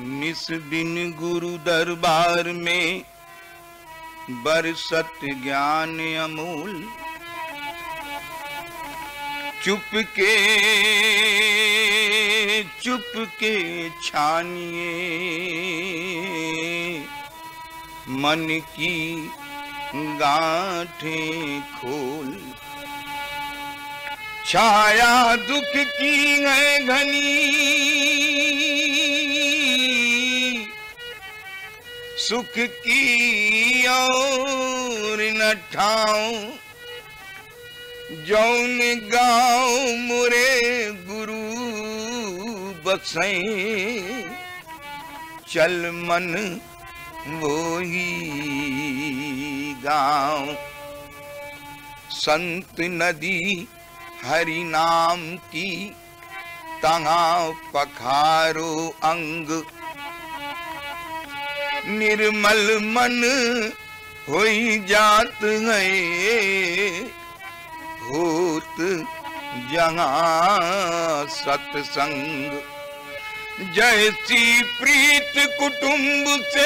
निस दिन गुरु दरबार में बरसत ज्ञान अमूल। चुपके चुपके छानिए मन की गांठें खोल। छाया दुख की है घनी, सुख की और न ठाऊं। जौन गाँव मुरे गुरु बसे, चल मन वो ही गाँव। संत नदी हरि नाम की, तहाँ पखारो अंग। निर्मल मन होई जात है, होत जहाँ सत्संग। जैसी प्रीत कुटुंब से,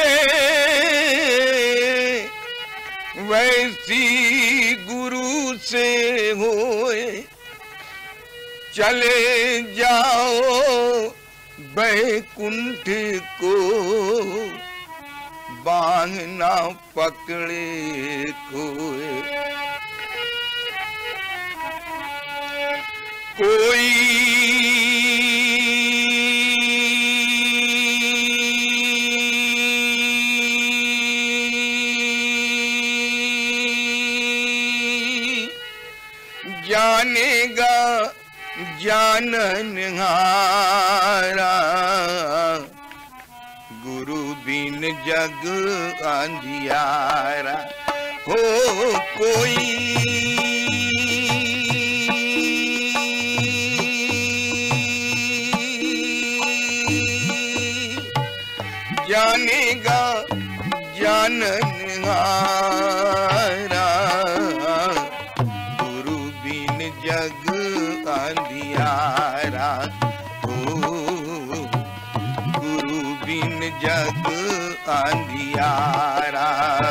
वैसी गुरु से होए। चले जाओ बैकुंठ को, बांह ना पकड़े कोई। कोई जानेगा जाननहारा, गुरु बिन जग अंधियारा। हो कोई जानेगा जाननहारा, गुरु बिन जग अंधियारा। हो गुरु बिन जग अंधियारा।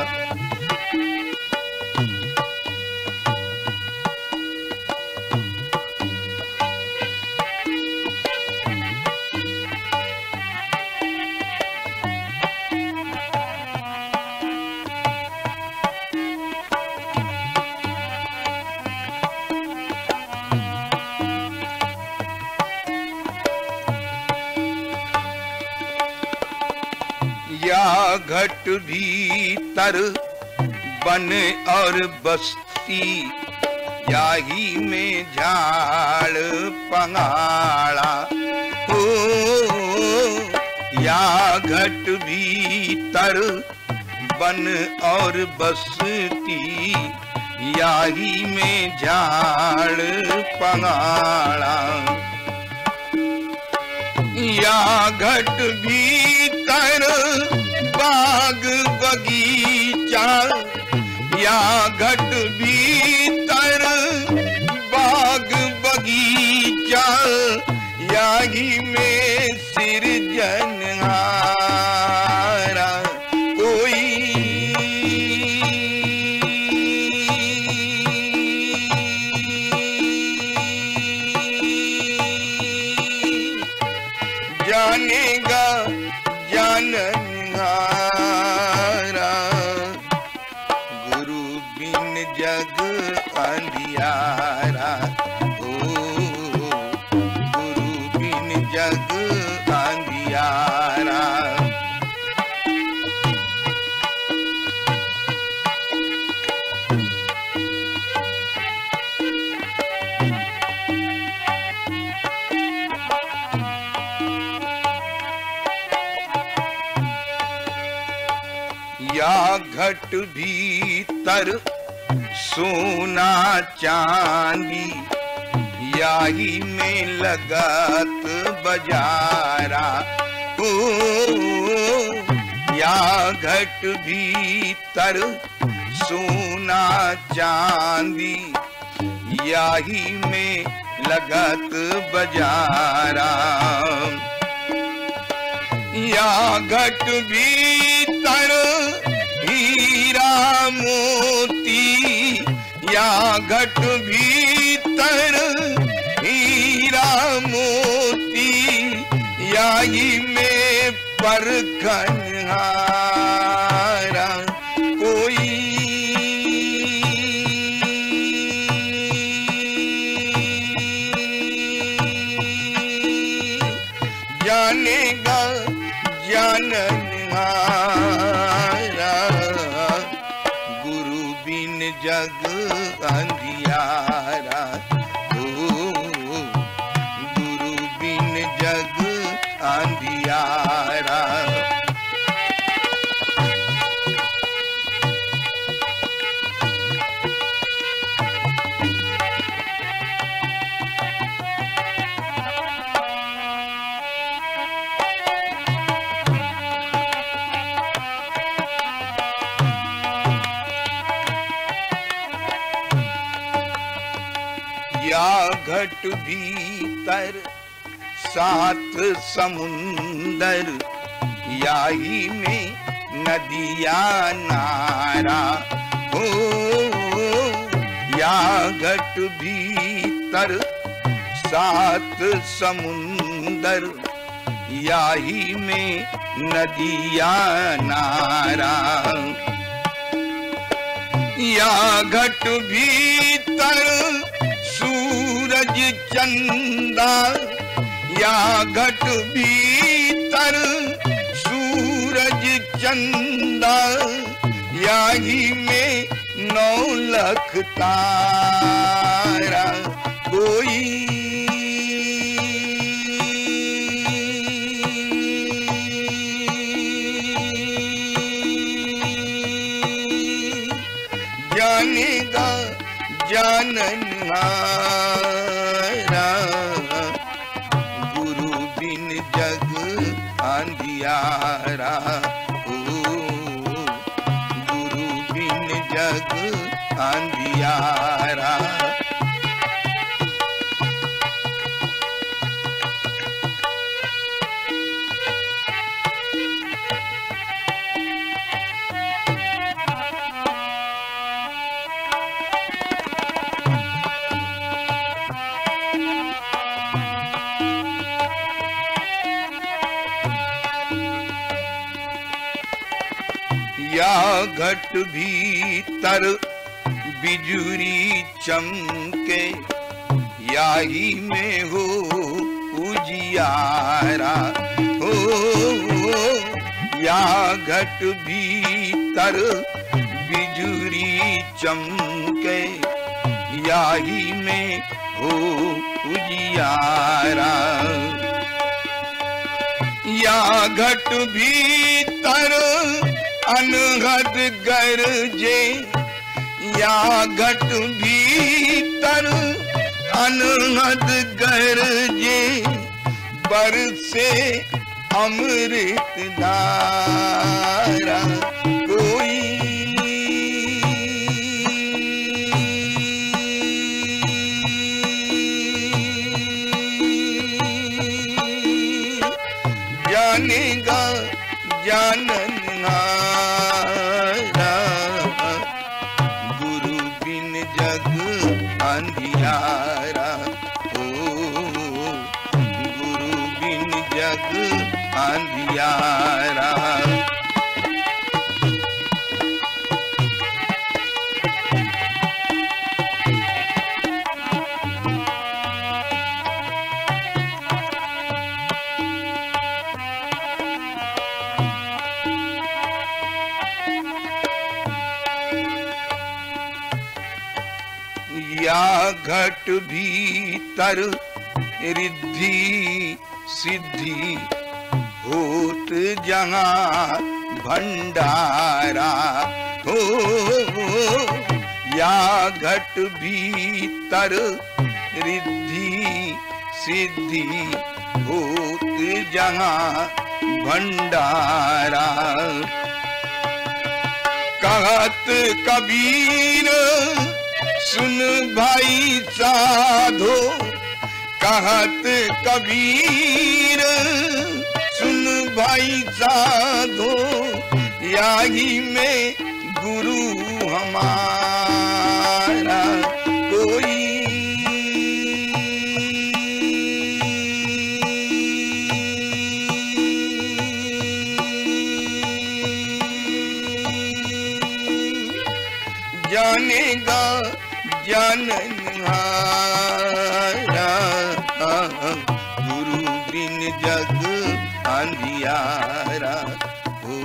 या घट भीतर बन और बस्ती, याही में झाड़ पंगाड़ा। हो या घट भीतर बन और बस्ती, याही में झाड़ पंगाड़ा। या घट भीतर बाग बगीचा, या घट भीतर बाग बगीचा, याही में सिरजनहारा। कोई जानेगा जाननहारा, गुरु बिन जग अंधियारा। हो गुरु बिन जग अंधियारा। या घट भीतर सोना चांदी, याही में लगत बजारा। ओ या घट भीतर सोना चांदी, याही में लगत बजारा। या घट भीतर हीरा मोती, या घट भीतर हीरा मोती, याही में परखनहारा कोई। जानेगा जाननहारा, गुरु बिन जग अंधियारा, ओ गुरु बिन जग अंधियारा। या घट भीतर सात समुंदर, याही में नदिया नारा, हो या घट भीतर सात समुंदर, याही में नदिया नारा। या घट भीतर सूरज चंदा, या घट भीतर सूरज चंदा, याही में 9 लाख तारा कोई। जानेगा जाननहारा, गुरु बिन जग अंधियारा, ओ गुरु बिन जग अंधियारा। या घट भीतर बिजुरी चमके, याही में हो उजियारा, हो या घट भीतर बिजुरी चमके, याही में हो उजियारा। या घट भीतर अनहद गरजे, या घट भीतर अनहद गरजे, बरसे अमृत धारा कोई। जानेगा जाननहारा, गुरु बिन जग अंधियारा, ओ गुरु बिन जग अंधियारा। या घट भीतर रिद्धि सिद्धि होत जहाँ भंडारा, हो या घट भीतर रिद्धि सिद्धि होत जहाँ भंडारा। कहत कबीर सुन भाई साधो, कहत कबीर सुन भाई साधो याही में गुरु हमारा कोई। जानेगा जाननहारा गुरु बिन जग अंधियारा हो,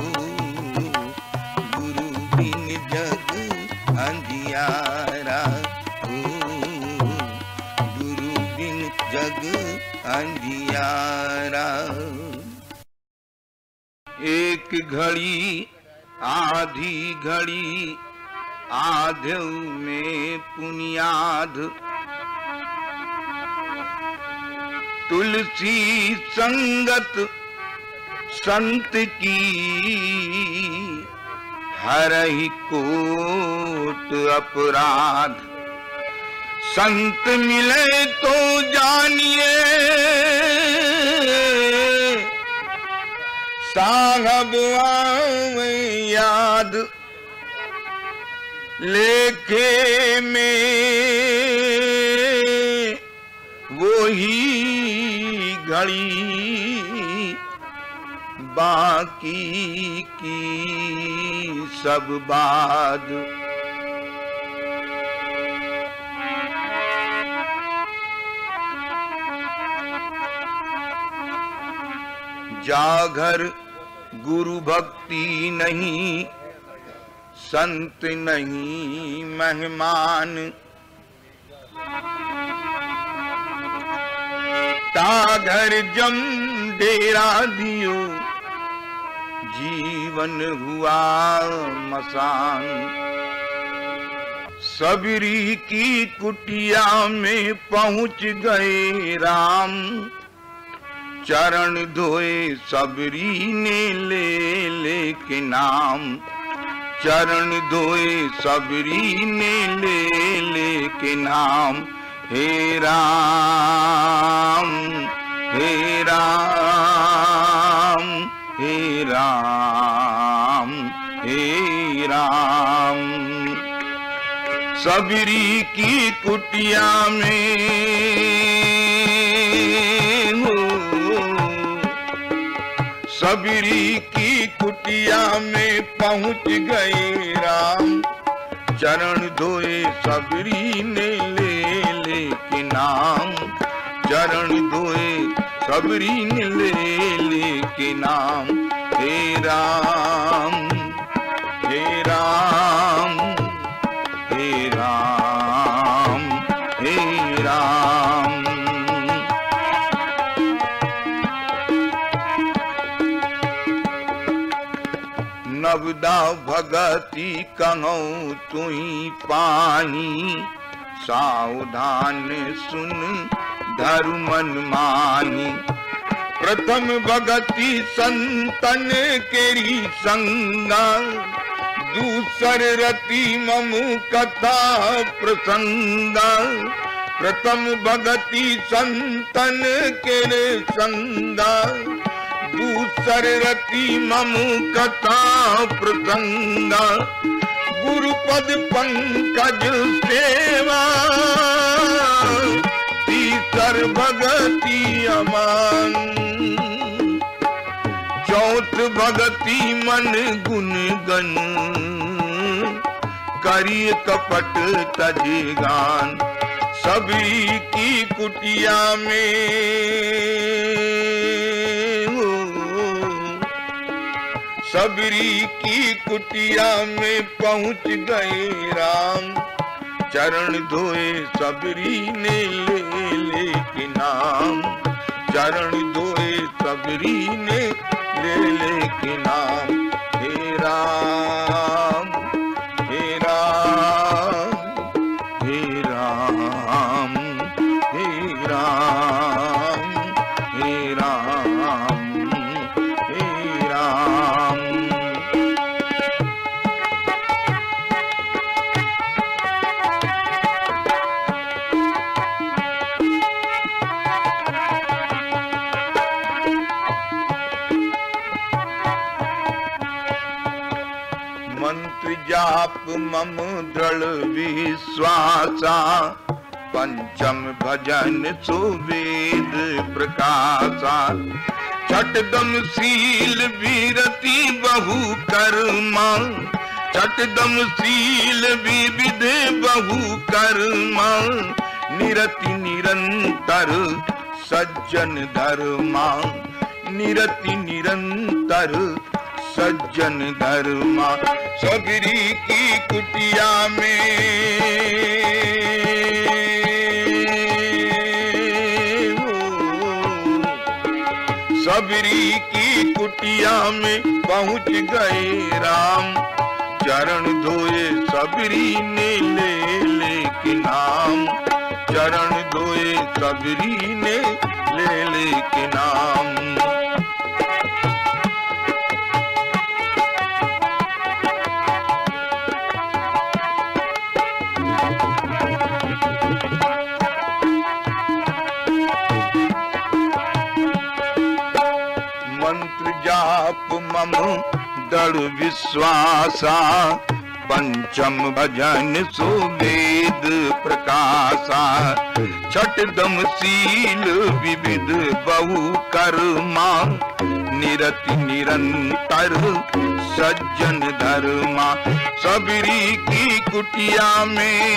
गुरु बिन जग अंधियारा हो, गुरु बिन जग अंधियारा। एक घड़ी आधी घड़ी आधे में पुनियाद, तुलसी संगत संत की हरहि कोट अपराध। संत मिले तो जानिए साहब आवे याद, लेखे में वही घड़ी बाकी की सब बाद। जागर गुरु भक्ति नहीं, संत नहीं मेहमान, ताघर जम डेरा दियो जीवन हुआ मसान। सबरी की कुटिया में पहुंच गए राम, चरण धोए सबरी ने ले के नाम। चरण धोए सबरी ने ले के नाम। हे राम हे राम हे राम हे राम। सबरी की कुटिया में हो, सबरी की कुटिया में पहुंच गए राम, चरण धोए सबरी ने ले के नाम। चरण धोए सबरी ने ले के नाम। हे राम हे राम हे राम हे राम। नवदा भगति कहूँ तुही पानी, सावधान सुन धरु मन मानी। प्रथम भगति संतन केरी संगा, दूसर रति ममु कथा प्रसंगा। प्रथम भगति संतन केरे संगा, दूसर रति ममु कथा प्रसंगा। गुरुपद पंकज सेवा, तीसर भगति अमान। चौथ भगति मन गुण गन, करिय कपट तजे गान। सभी की कुटिया में सबरी की कुटिया में पहुंच गए राम, चरण धोए सबरी ने ले के नाम। चरण धोए सबरी ने ले के नाम। हे राम हे राम हे राम हे राम हे राम हे राम। मंत्र जाप मम दृढ़ विश्वासा, पंचम भजन सुवेद प्रकाशा। छठदम शील विरति बहु कर्मा, छठदम शील विविध बहु कर्मा। निरति निरंतर सज्जन धर्मा, निरति निरंतर सज्जन धर्मा। सबरी की कुटिया में सबरी की कुटिया में पहुंच गए राम। चरण धोए सबरी ने ले नाम, चरण धोए सबरी ने ले नाम। मंत्र जाप मम दृढ़ विश्वासा, पंचम भजन सुवेद प्रकाशा। छठदम शील विविध बहु कर्मा, निरति निरंतर सज्जन धर्मा। सबरी की कुटिया में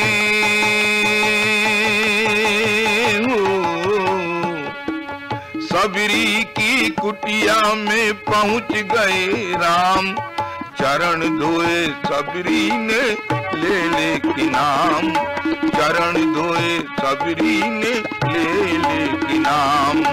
सबरी की कुटिया में पहुंच गए राम। चरण धोए सबरी ने ले नाम, चरण धोए सबरी ने ले नाम।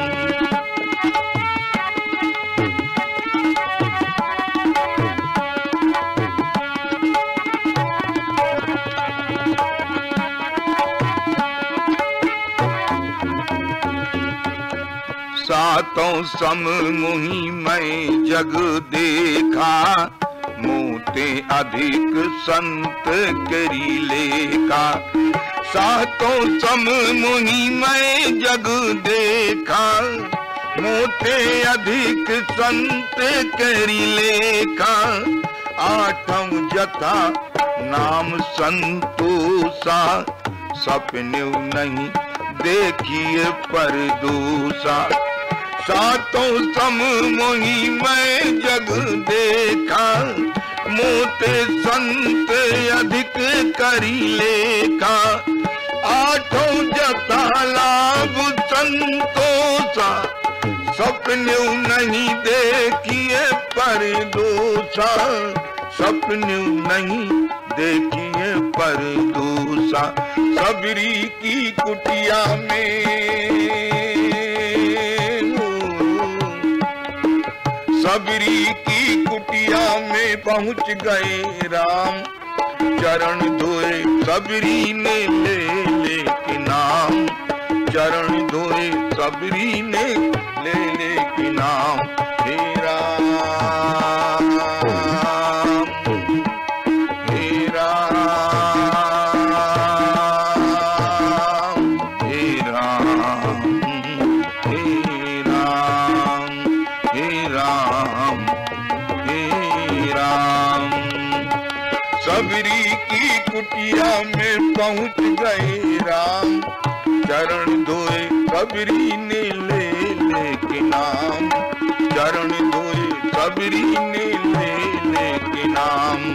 सातों सम मुहि मैं जग देखा, मोते अधिक संत करी लेखा। सातों सम मुहि मैं जग देखा, मोते अधिक संत करी लेखा। आठम जथा नाम संतोषा, सपने नहीं देखिए परदूषा। सातों सम मोहि मैं जग देखा, मोते संत अधिक करी लेखा। आठों जता लाभ संतोषा, सपने नहीं देखिए परदूषा। सपने नहीं देखिए परदूषा। सबरी की कुटिया में सबरी की कुटिया में पहुंच गए राम। चरण धोए सबरी ने ले नाम, चरण धोए सबरी ने ले नाम। हे राम हे राम हे राम हे राम हे राम हे राम। सबरी की कुटिया में पहुंच गए राम। चरण धोए सबरी ने ले नाम, चरण धोए सबरी ने ले नाम।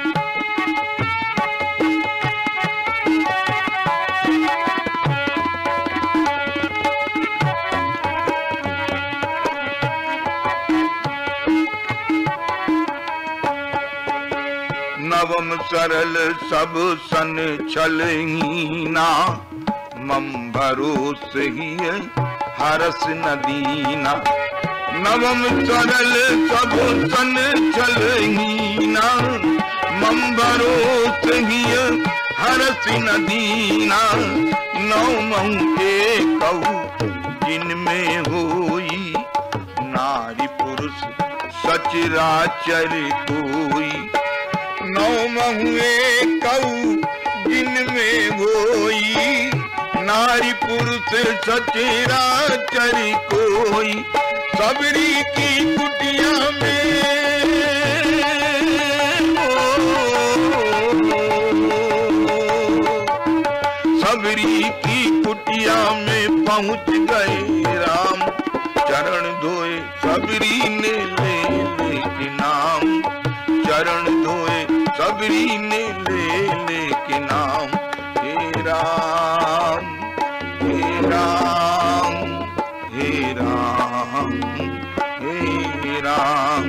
नवम सरल सब सन छलहीना, मम भरोस ही हरस नदीना। नवम सरल सब सन छलहीना, मम भरोस ही हरस नदीना। नवम एकौ जिनमें होई, नारी पुरुष सचराचर कोई। नवम एकौ जिनमें होई, नारी पुरुष सचराचर कोई। सबरी की कुटिया में कुटिया में पहुंच गए राम, चरण धोए सबरी ने ले के नाम, चरण धोए सबरी ने ले के नाम। हे राम हे राम हे राम हे राम।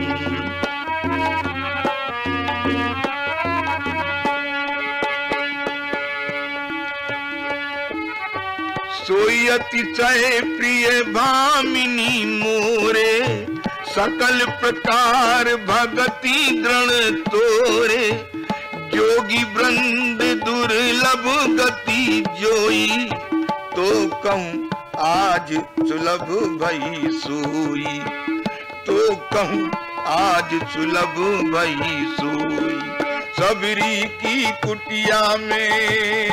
सोई अतिशय प्रिय भामिनी मोरे, सकल प्रकार भगति दृढ़ तोरे। जोगी वृंद दुर्लभ गति जोई, तो कहूँ आज सुलभ भई सोई, तो कहूँ आज सुलभ भई सोई। सबरी की कुटिया में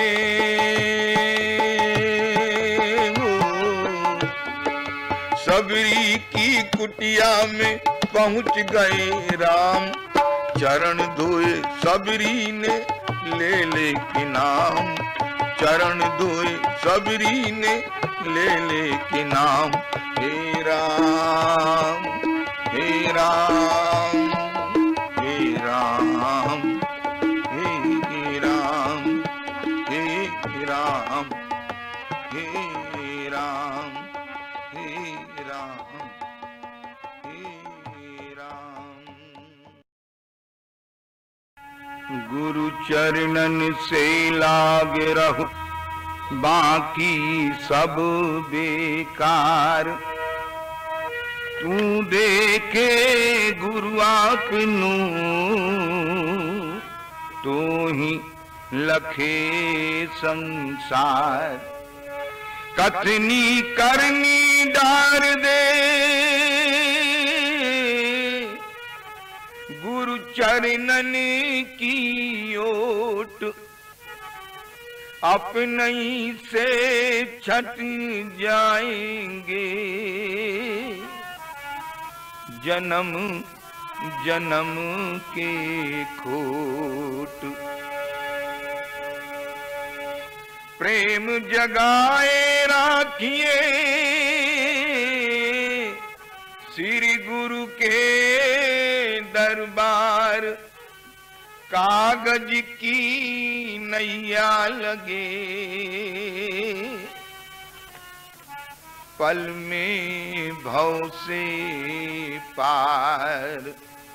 सबरी की कुटिया में पहुंच गए राम, चरण धोए सबरी ने ले के नाम, चरण धोए सबरी ने ले के नाम। हे राम हे राम हे राम हे राम हे राम हे राम हे राम हे राम। गुरु चरणन से लाग रहु, बाकी सब बेकार। तू देखे गुरु आपनु, तो ही लखे संसार। कथनी करनी डार दे, गुरु चरणन की ओट। अपने से छट जाएंगे, जन्म जन्म के खोट। प्रेम जगाए राखिए, श्री गुरु के दरबार। कागज की नैया लगे, पल में भव से पार।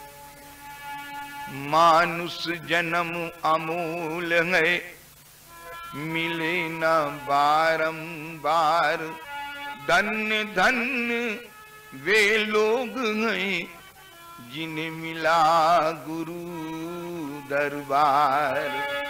मानुष जन्म अमूल है, मिले न बारंबार। धन्य धन्य वे लोग हैं, जिन्हें मिला गुरु दरबार।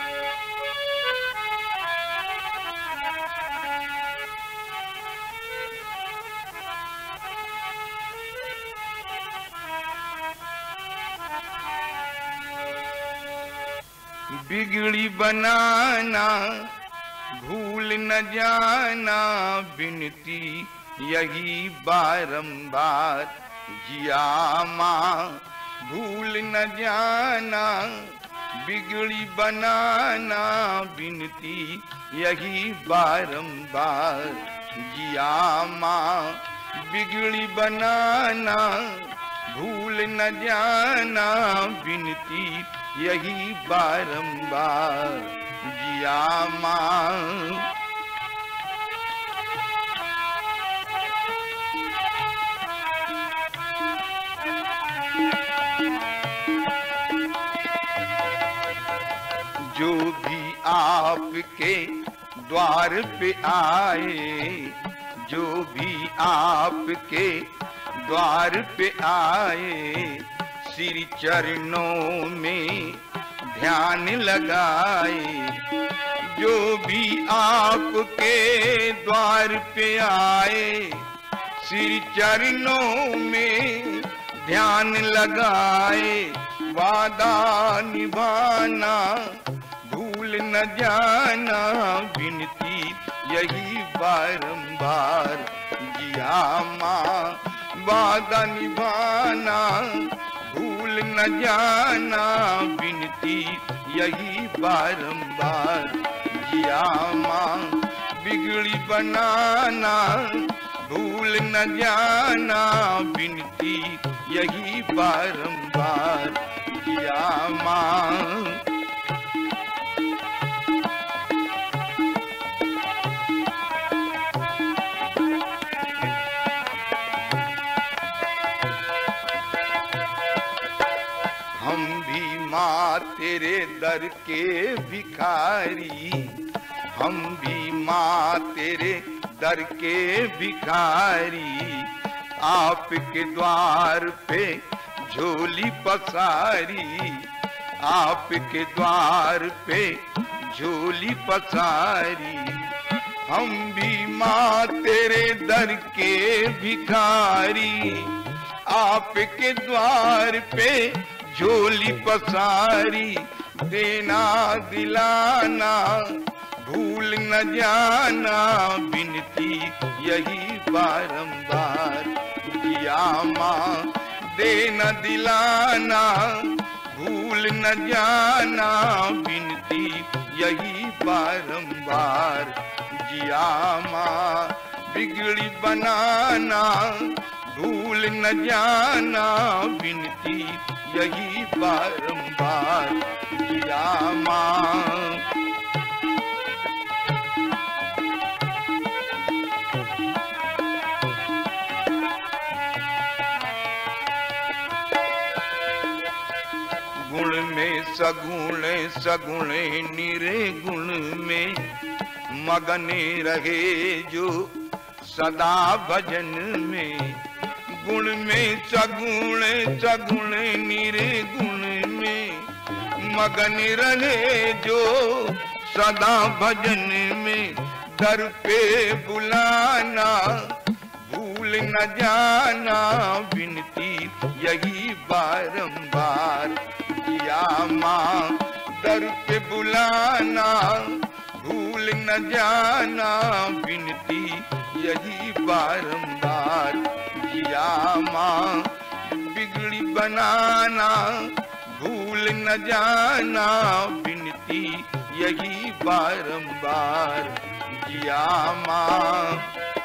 बिगड़ी बनाना भूल न जाना, बिनती यही बारंबार। जिया माँ भूल न जाना, बिगड़ी बनाना, बिनती यही बारंबार। जिया माँ बिगड़ी बनाना, भूल न जाना, बिनती यही बारंबार। जिया माँ जो भी आपके द्वार पे आए, जो भी आपके द्वार पे आए, श्री चरणों में ध्यान लगाए। जो भी आपके द्वार पे आए, श्री चरणों में ध्यान लगाए। वादा निभाना भूल न जाना, विनती यही बारंबार। जिया माँ वादा निभाना भूल न जाना, विनती यही बारंबार। जिया माँ बिगड़ी बनाना भूल न जाना, विनती यही बारंबार किया माँ। हम भी माँ तेरे दर के भिखारी, हम भी माँ तेरे दर के भिखारी, आपके द्वार पे झोली पसारी, आपके द्वार पे झोली पसारी। हम भी माँ तेरे दर के भिखारी, आपके द्वार पे झोली पसारी, देना दिलाना भूल न जाना, विनती यही बारंबार किया माँ। देना दिलाना भूल न जाना, विनती यही बारंबार किया माँ। बिगड़ी बनाना भूल न जाना, विनती यही बारंबार किया माँ। गुण में सगुण सगुण निर्गुण में मगने रहे जो सदा भजन में। गुण में सगुण सगुण निर्गुण में मगन रहे जो सदा भजन में। दर पे बुलाना भूल न जाना, विनती यही बारंबार किया माँ। दर पे बुलाना भूल न जाना, विनती यही बारंबार किया माँ। बिगड़ी बनाना भूल न जाना, विनती यही बारंबार किया माँ।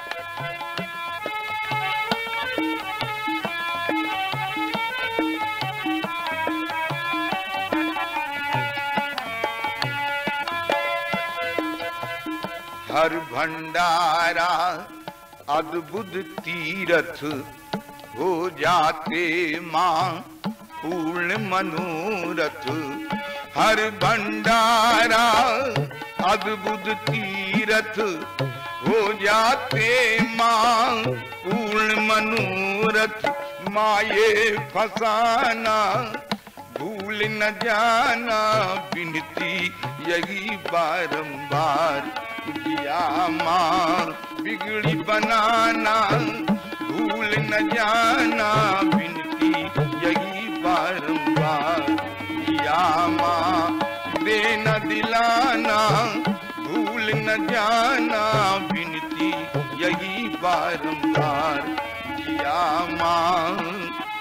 हर भंडारा अद्भुत तीरथ हो जाते माँ पूर्ण मनोरथ। हर भंडारा अद्भुत तीरथ हो जाते माँ पूर्ण मनोरथ। माये फसाना भूल न जाना, विनती यही बारंबार किया माँ। बिगड़ी बनाना भूल न जाना, विनती यही बारंबार किया माँ। देना दिलाना भूल न जाना, विनती यही बारंबार किया माँ।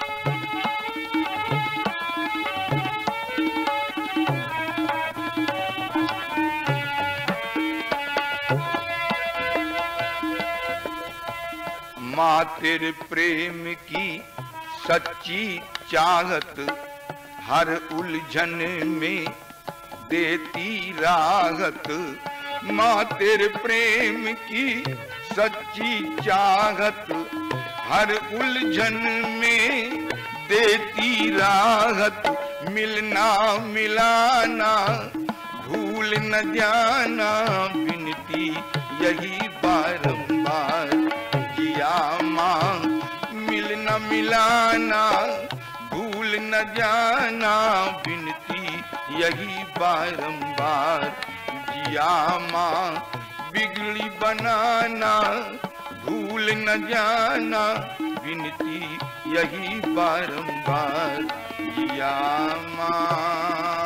माँ तेरे प्रेम की सच्ची चाहत हर उलझन में देती राहत। माँ तेरे प्रेम की सच्ची चाहत हर उलझन में देती राहत। मिलना मिलाना भूल न जाना, विनती यही बारंबार किया माँ। मिलना मिलाना भूल न जाना, विनती यही बारंबार किया माँ। बिगड़ी बनाना भूल न जाना, विनती यही बारंबार किया माँ।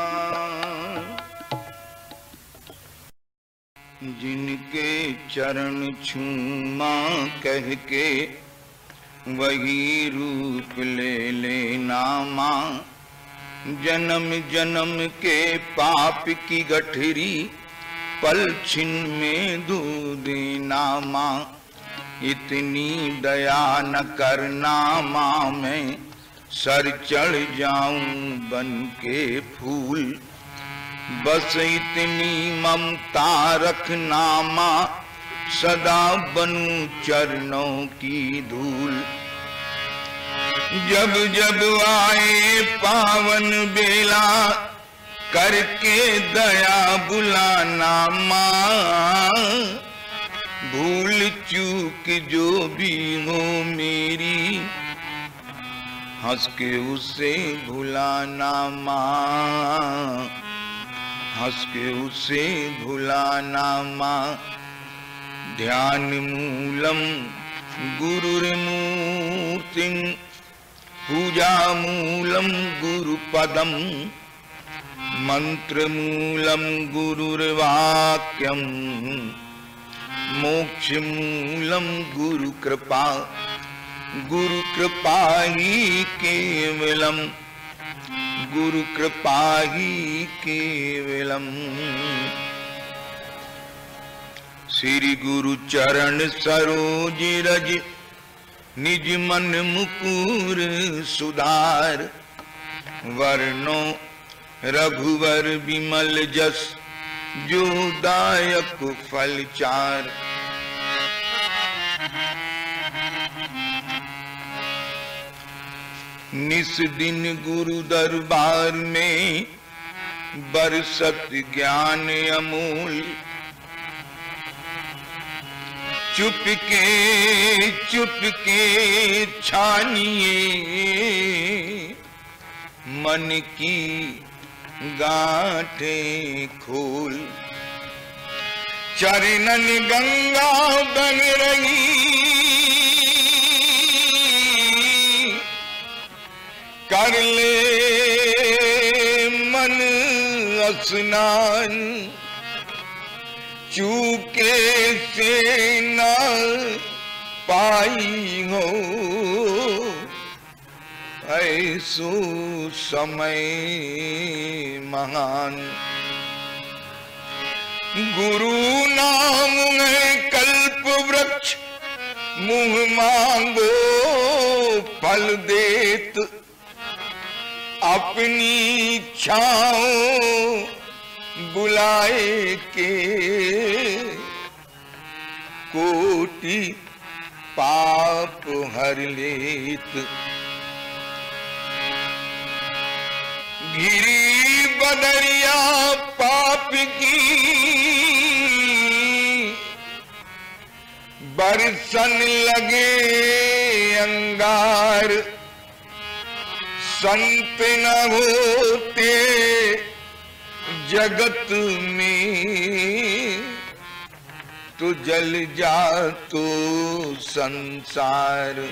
जिनके चरण छूमा कह के वही रूप ले लेना माँ। जन्म जन्म के पाप की गठरी पल छिन में दूध देना माँ, इतनी दया न करना माँ, मैं सर चढ़ जाऊं बन के फूल। बस इतनी ममता रखना माँ, सदा बनूं चरणों की धूल। जब जब आए पावन बेला, करके दया बुलाना माँ। भूल चूक जो भी हो मेरी, हंस के उसे भुलाना माँ, हंस के उसे भुलाना माँ। ध्यान मूलम गुरुर्मूर्तिं, पूजा मूलम गुरुपदम, मंत्र मूलम गुरुर्वाक्यम, मोक्ष मूलम गुरु कृपा। गुरु कृपा ही केवलम, गुरु कृपा ही केवलम। श्री गुरु चरण सरोज रज, निज मन मुकुर सुधार। वर्णो रघुवर विमल जस, जो दायक फल चार। निस दिन गुरु दरबार में, बरसत ज्ञान अमूल। चुपके छानिए, मन की गांठें खोल। चरणन गंगा बन रही, कर ले मन स्नान। चूके से न पाई हो, ऐसो समय महान। गुरु नाम है कल्प वृक्ष, मुँह मांगो फल देत। अपनी छाओ बुलाए के, कोटि पाप हर लेत। घिरी बदरिया पाप की, बरसन लगे अंगार। संत न होते जगत में, तो जल जा तो संसार।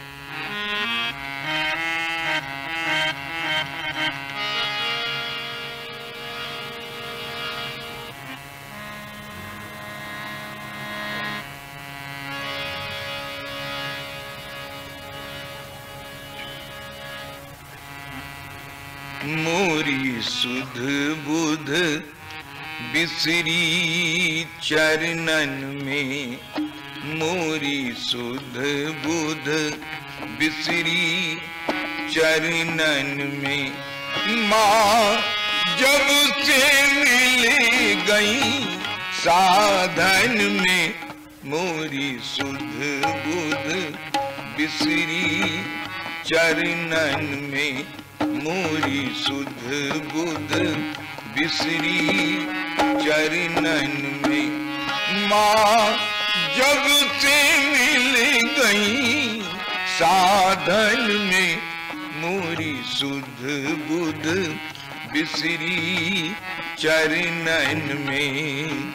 मोरी सुध बुध बिसरी चरणन में, मोरी सुध बुध बिसरी चरणन में। माँ जब से मिल गई साधन में, मोरी सुध बुध बिसरी चरणन में। मोरी सुध बुध बिसरी चरणन में। माँ जब से मिल गई साधन में, मोरी सुध बुध बिसरी चरणन में।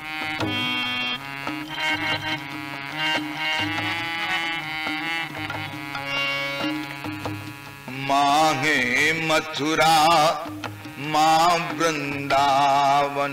माँ है मथुरा माँ वृंदावन,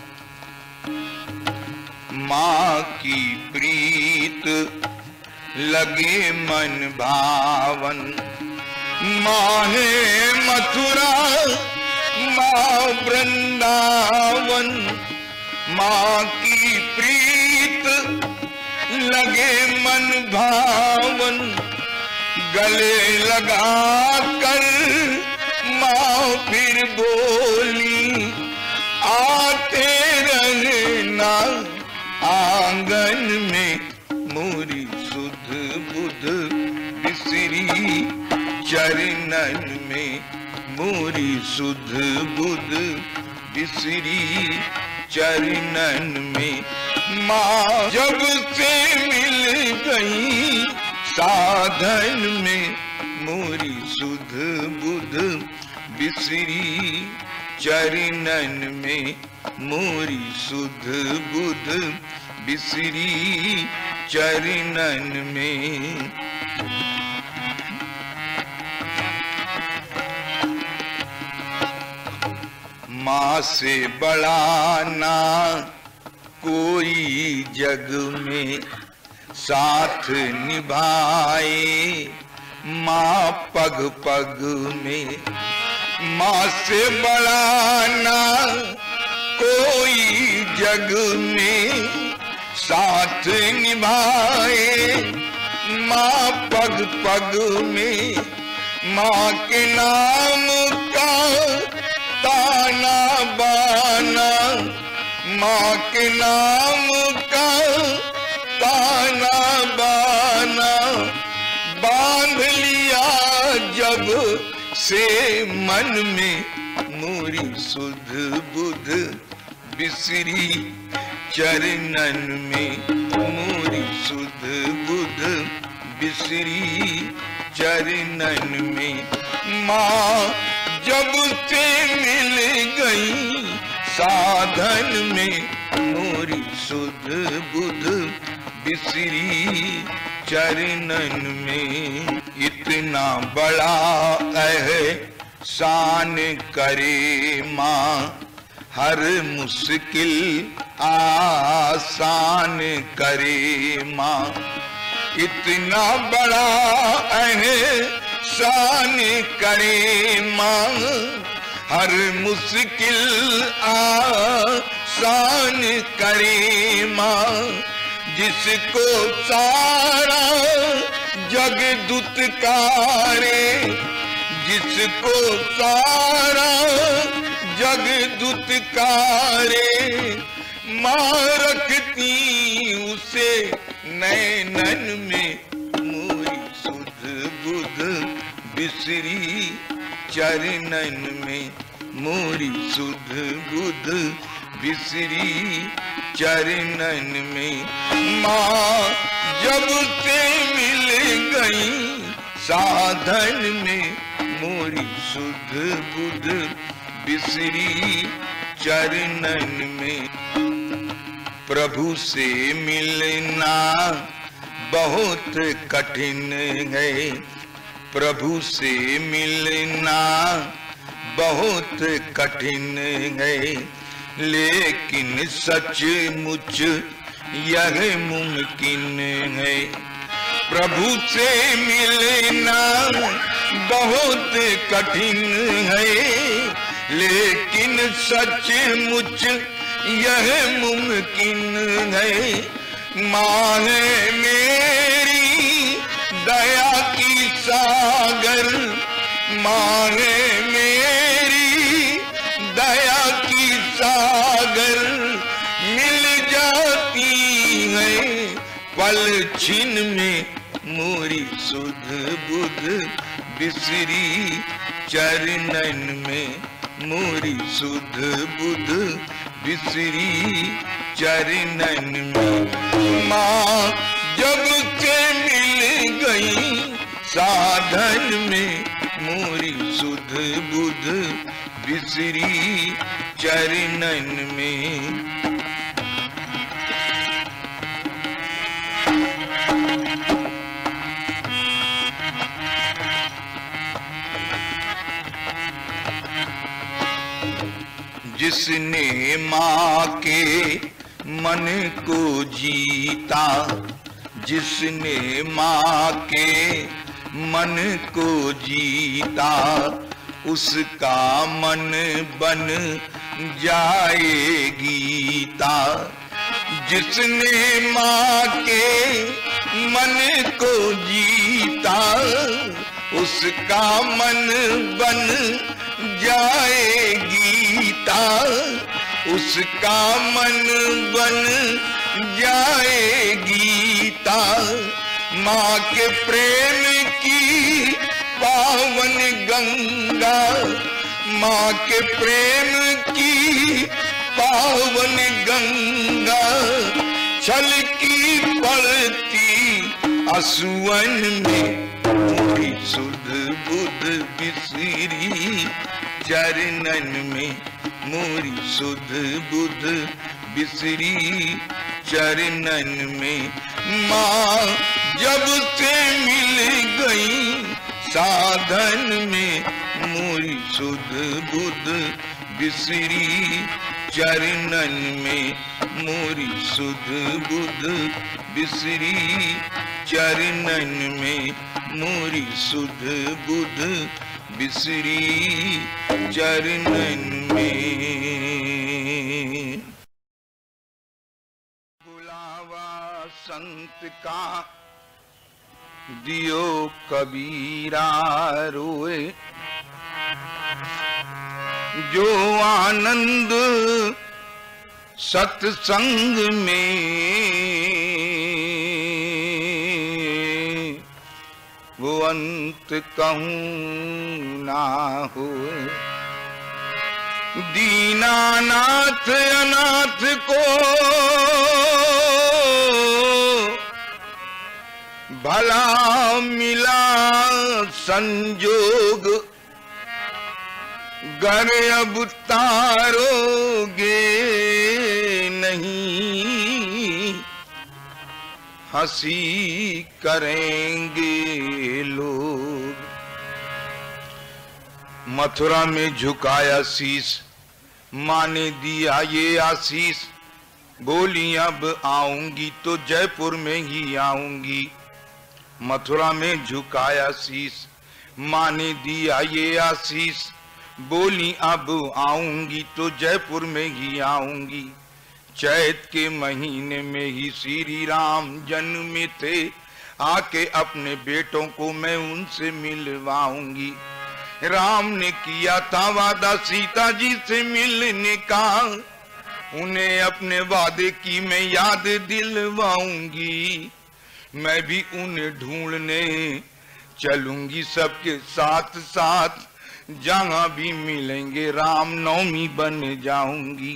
माँ की प्रीत लगे मन भावन। माँ है मथुरा माँ वृंदावन, माँ की प्रीत लगे मन भावन, गले लगा कर माँ फिर बोली, आते रहना आंगन में मोरी सुध बुध बिसरी चरणन में, मोरी सुध बुध बिसरी चरणन में। माँ जब से मिल गई साधन में, मोरी सुध बुध बिसरी चरणन में, मोरी सुध बुध बिसरी चरणन में। माँ से बड़ा ना कोई जग में, साथ निभाए माँ पग पग में। माँ से बड़ा ना कोई जग में, साथ निभाए माँ पग पग में। माँ के नाम का ताना बाना, माँ के नाम का ताना बाना, बांध लिया जब से मन में, मोरी सुध बुध बिसरी चरणन में, मोरी सुध बुध बिसरी चरणन में। माँ जब से मिल गई साधन में, मोरी सुध बुध बिसरी चरणन में। इतना बड़ा एहसान करे माँ, हर मुश्किल आसान करे माँ। इतना बड़ा एहसान करे माँ, हर मुश्किल आसान करे माँ। जिसको सारा जग दुत्कारे, जिसको सारा जग दुत्कारे, माँ रखती उसे नैनन में, मोरी सुध बुध बिसरी चरणन में, मोरी सुध बुध बिसरी चरणन में। माँ जब से मिल गई साधन में, मोरी सुध बुध बिसरी चरणन में। प्रभु से मिलना बहुत कठिन है, प्रभु से मिलना बहुत कठिन है, लेकिन सचमुच यह मुमकिन है। प्रभु से मिलना बहुत कठिन है, लेकिन सचमुच यह मुमकिन है। माँ है मेरी दया की सागर, माँ है मेरी दया की सागर, मिल जाती है पल छिन में, मोरी सुध बुध बिसरी चरणन में, मोरी सुध बुध बिसरी चरणन में। माँ जब से मिल गई साधन में, मोरी सुध बुध बिसरी चरणन में। जिसने माँ के मन को जीता, जिसने माँ के मन को जीता, उसका मन बन जाए गीता। जिसने माँ के मन को जीता उसका मन बन जाए गीता। उसका मन बन जाए गीता। माँ के प्रेम की पावन गंगा। माँ के प्रेम की पावन गंगा छलकी पड़ती असुवन में। मोरी सुध बुध बिसरी चरणन में। मोरी सुध बुध बिसरी चरणन में। माँ जब से मिल गई साधन में। मोरी सुध बुध बिसरी चरणन में। मोरी सुध बुध बिसरी चरणन में। मोरी सुध बुध बिसरी चरणन में। बुलावा संत का दियो कबीरा रोए। जो आनंद सत्संग में वो अंत कहूं ना होए। दीनानाथ अनाथ को भला मिला संजोग। गर अब तारोगे नहीं हंसी करेंगे लोग। मथुरा में झुकाया शीश माँ ने दिया ये आशीष। बोली अब आऊंगी तो जयपुर में ही आऊंगी। मथुरा में झुकाया शीश माँ ने दिया ये आशीष। बोली अब आऊंगी तो जयपुर में ही आऊंगी। चैत के महीने में ही श्री राम जन्मे थे। आके अपने बेटों को मैं उनसे मिलवाऊंगी। राम ने किया था वादा सीता जी से मिलने का। उन्हें अपने वादे की मैं याद दिलवाऊंगी। मैं भी उन्हें ढूंढने चलूंगी सबके साथ साथ। जहां भी मिलेंगे राम नवमी बन जाऊंगी।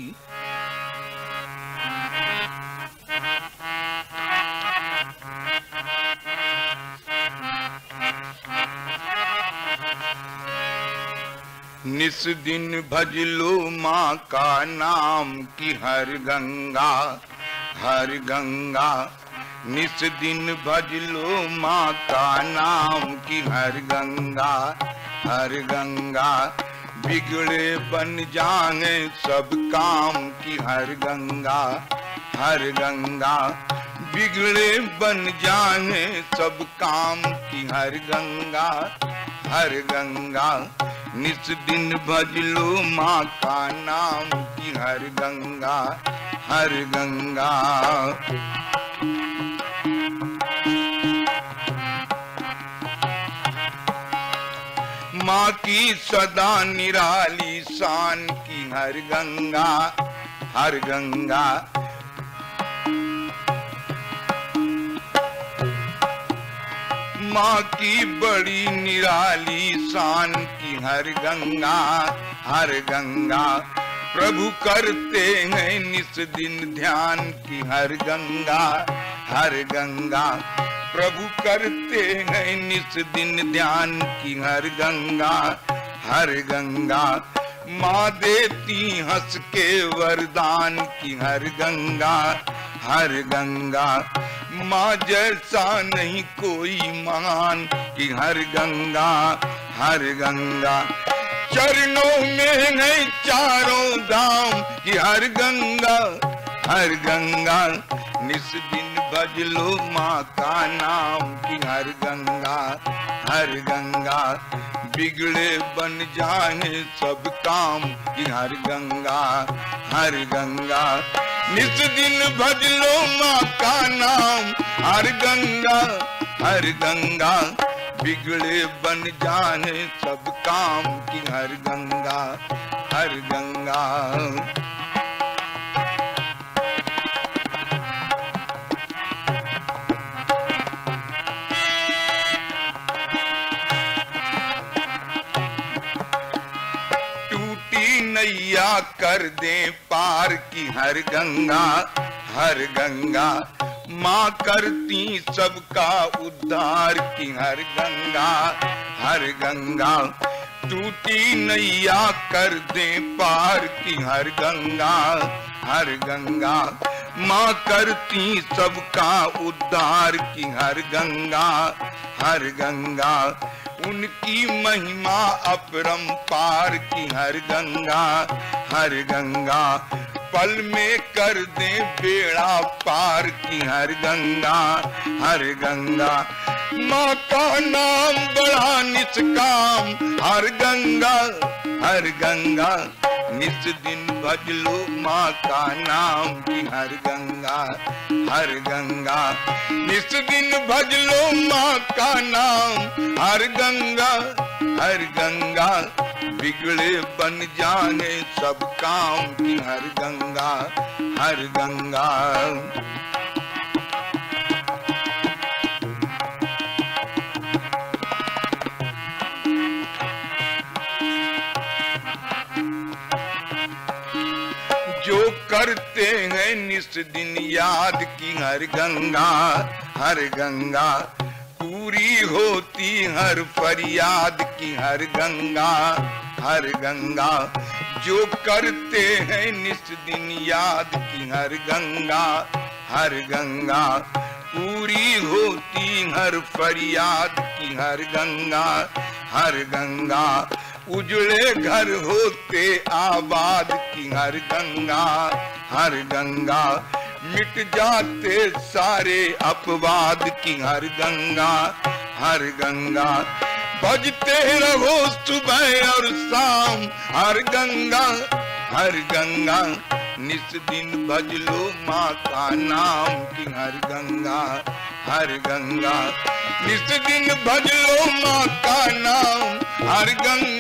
निस दिन भज लो माँ का नाम की हर गंगा हर गंगा। निस दिन भज लो माँ का नाम की हर गंगा हर गंगा। बिगड़े बन जाए सब काम की हर गंगा हर गंगा। बिगड़े बन जाए सब काम की हर गंगा हर गंगा। निस दिन भज लो माँ का नाम की हर गंगा हर गंगा। माँ की सदा निराली शान की हर गंगा हर गंगा। माँ की बड़ी निराली शान की हर गंगा हर गंगा। प्रभु करते हैं निस दिन ध्यान की हर गंगा हर गंगा। प्रभु करते हैं निस दिन ध्यान की हर गंगा हर गंगा। माँ देती हंस के वरदान की हर गंगा हर गंगा। माँ जैसा नहीं कोई महान की हर गंगा हर गंगा। चरणों में है चारों धाम की हर गंगा हर गंगा। निस दिन भज लो माँ का नाम की हर गंगा हर गंगा बिगड़े बन जाए सब काम की हर गंगा हर गंगा निस दिन भज लो माँ का नाम हर गंगा बिगड़े बन जाए सब काम की हर गंगा हर गंगा नैया कर दे पार की हर गंगा माँ करती सबका उद्धार की हर गंगा टूटी नैया कर दे पार की हर गंगा माँ करती सबका उद्धार की हर गंगा उनकी महिमा अपरंपार की हर गंगा पल में कर दे बेड़ा पार की हर गंगा माँ का नाम बड़ा निष्काम हर गंगा निस दिन भज लो माँ का नाम की हर गंगा निस दिन भज लो माँ का नाम हर गंगा बिगड़े बन जाने सब काम की हर गंगा जो करते हैं निस दिन याद की हर गंगा पूरी होती हर फरियाद की हर गंगा जो करते हैं निस दिन याद की हर गंगा पूरी होती हर फरियाद की हर गंगा उजड़े घर होते आबाद की हर गंगा मिट जाते सारे अपवाद की हर गंगा भजते रहो सुबह और शाम हर गंगा निस दिन भज लो माँ का नाम की हर गंगा निस दिन भज लो माँ का नाम हर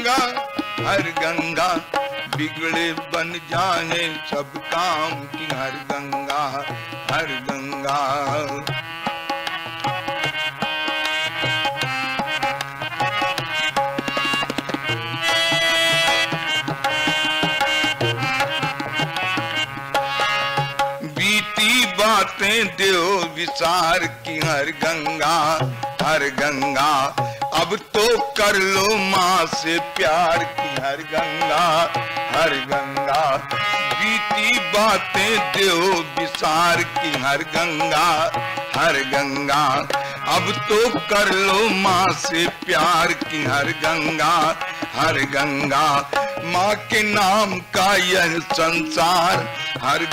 गंगा बिगड़े बन जाए सब काम की हर गंगा बीती बातें दो विसार की हर गंगा अब तो कर लो माँ से प्यार की हर गंगा बीती बातें दो विसार की हर गंगा अब तो कर लो माँ से प्यार की हर गंगा माँ के नाम का यह संसार हर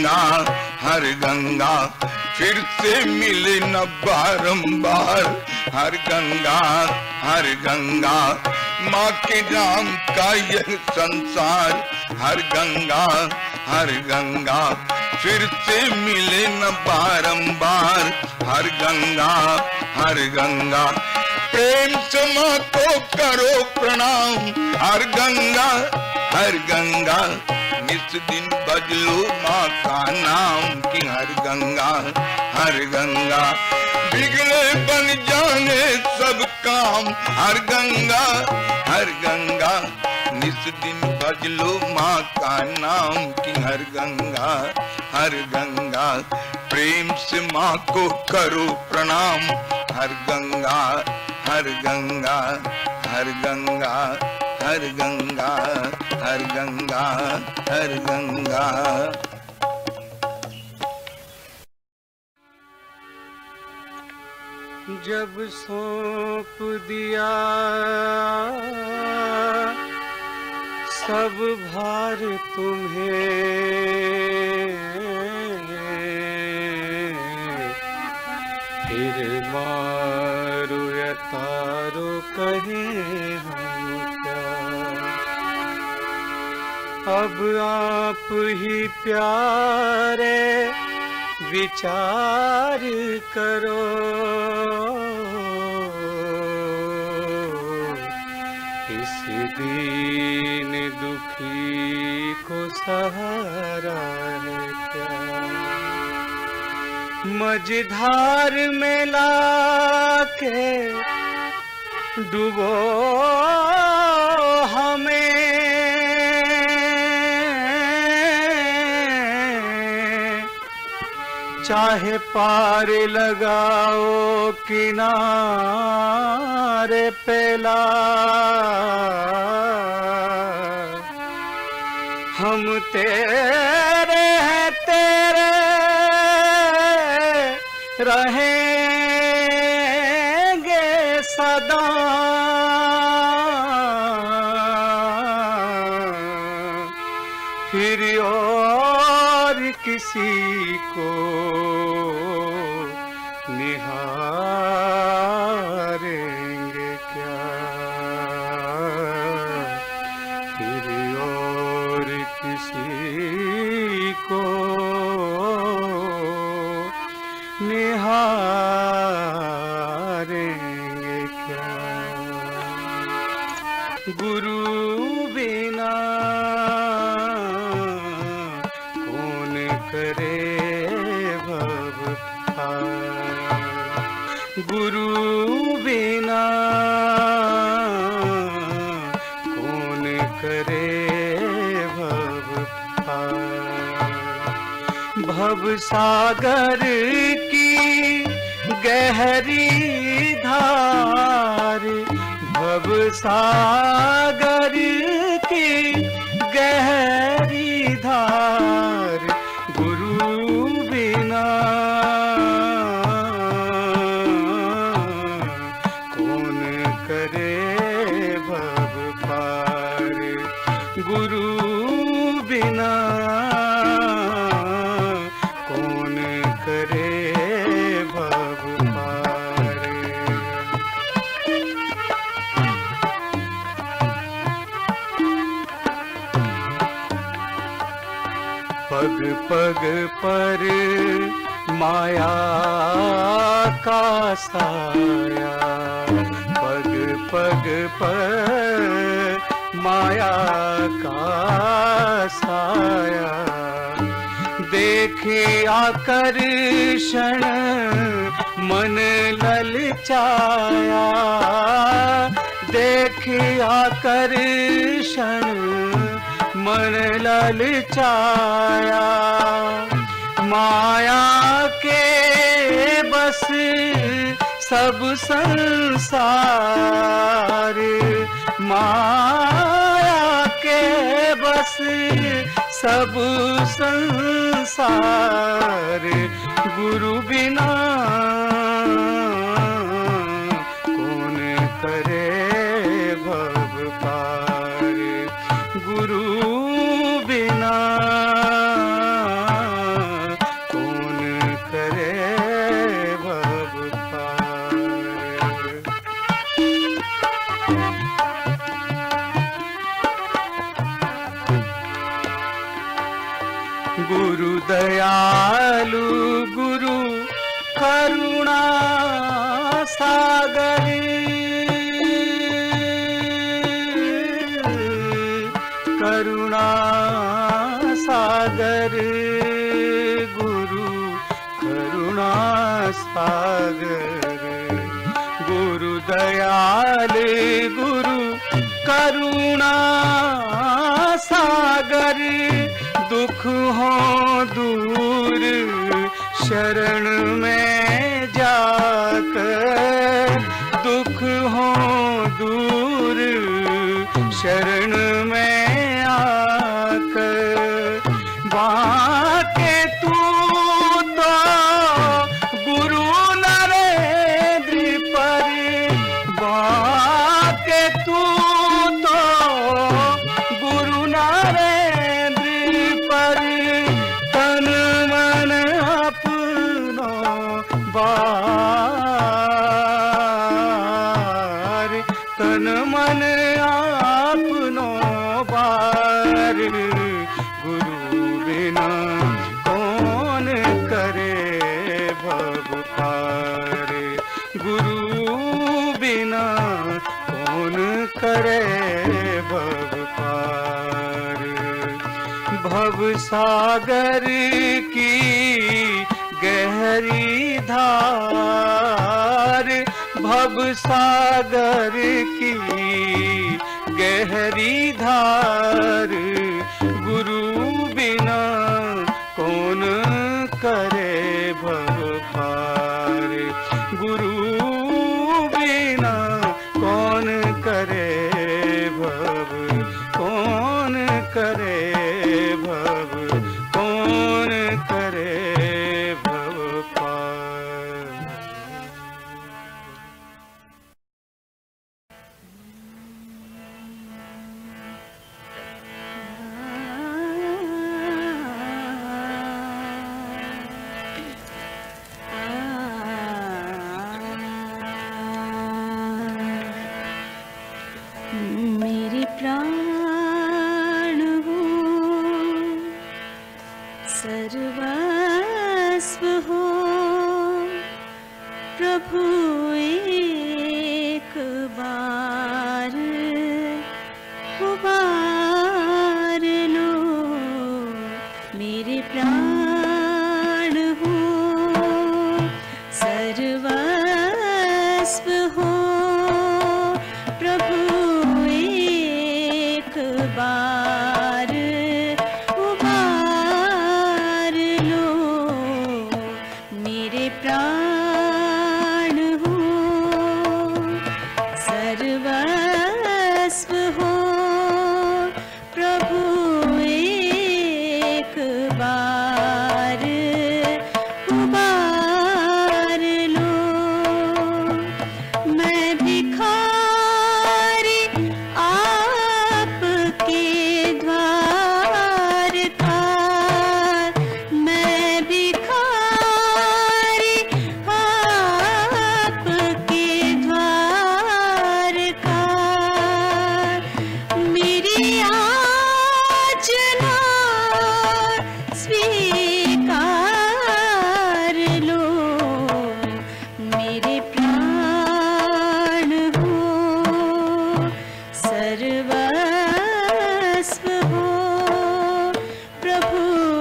गंगा फिर से मिले न बारंबार हर गंगा माँ के नाम का यह संसार हर गंगा फिर से मिले न बारंबार हर गंगा प्रेम से माँ को करो प्रणाम हर गंगा निस दिन भज लो माँ का नाम की हर गंगा बिगड़े बन जाने सब काम हर गंगा निस दिन भज लो माँ का नाम की हर गंगा प्रेम से माँ को करो प्रणाम हर गंगा हर गंगा हर गंगा हर गंगा हर गंगा हर गंगा। जब सौंप दिया सब भार तुम्हें, फिर मारो तारो कहें हम क्या। अब आप ही प्यारे विचार करो, इस दीन दुखी को सहारा है क्या। मझधार में लाके डुबो हमें, चाहे पार लगाओ किनारे पे ला। हम तेरे हैं तेरे रहेंगे सदा। फिर और किसी को निहारेंगे क्या। फिर और किसी को निहारेंगे क्या। गुरु बिना कौन करे भव पार। गुरु बिना कौन करे भव पार। भव सागर की गहरी धार, भव सागर की गहरी धार। गुरु बिना कौन करे भव पार। गुरु बिना कौन करे भव पार। पग पग पर माया का साया, पग पग पर माया का साया। देखे आकर्षण मन ललचाया, देखे आकर्षण मन ललचाया। माया के बस सब संसार, माया के बस सब संसार। गुरु बिना कौन करे भव पार। गुरु बिना कौन करे भव पार। गुरु दयालु गुरु करुणा सागर, करुणा सागर। गुरु करुणा सागर। गुरु दयाल गुरु करुणा सागर। दुख हो दूर शरण में जाकर, दुख हो दूर शरण में आकर। बाके तू तो गुरु नरेंद्र पर, बाके तू तो गुरु नरेंद्र पर। तन मन अपनो बार पार, गुरु बिना कौन करे भव पार, गुरु बिना कौन करे भव पार। भव सागर की गहरी धार, भव सागर की गहरी धार, गुरु बिना कौन करे भव पार, गुरु बिना कौन करे भव, कौन करे भव, कौन करे भव पार। मेरे प्राण हो सर्वस्व हो, प्रभु एक बार उबार लो। मेरे प्राण हो सर्वस्व हो, प्रभु एक बार उबार लो। मेरे प्राण हो सर्वस्व हो, प्रभु एक बार उबार लो। मैं भिखारी आपके द्वार का, मैं भिखारी आपके द्वार का। मेरी याचना स्वीकार लो। मेरे प्राण हो सर्वस्व हो, प्रभु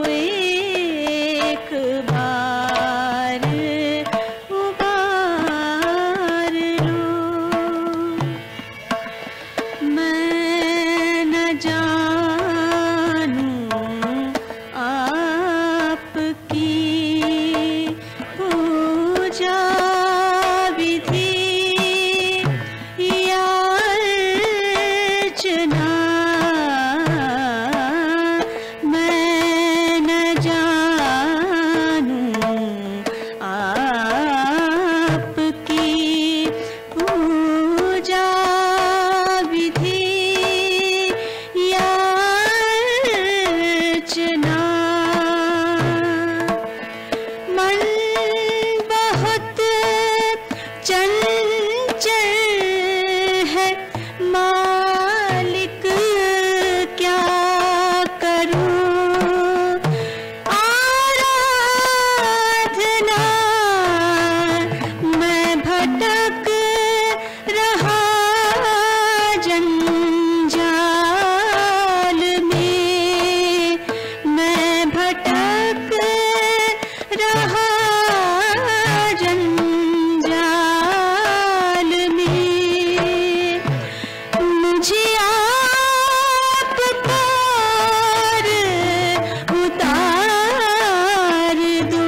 एक बार उबार लो। मैं न जानूं आपकी पूजा विधि या अर्चना, मैं न जानूं आपकी पूजा विधि या अर्चना। मन बहुत चंचल है मालिक, क्या करूं आराधना। मैं भटक रहा जंजाल में, मैं भटक रहा जंजाल में। मुझे आप पार उतार दो।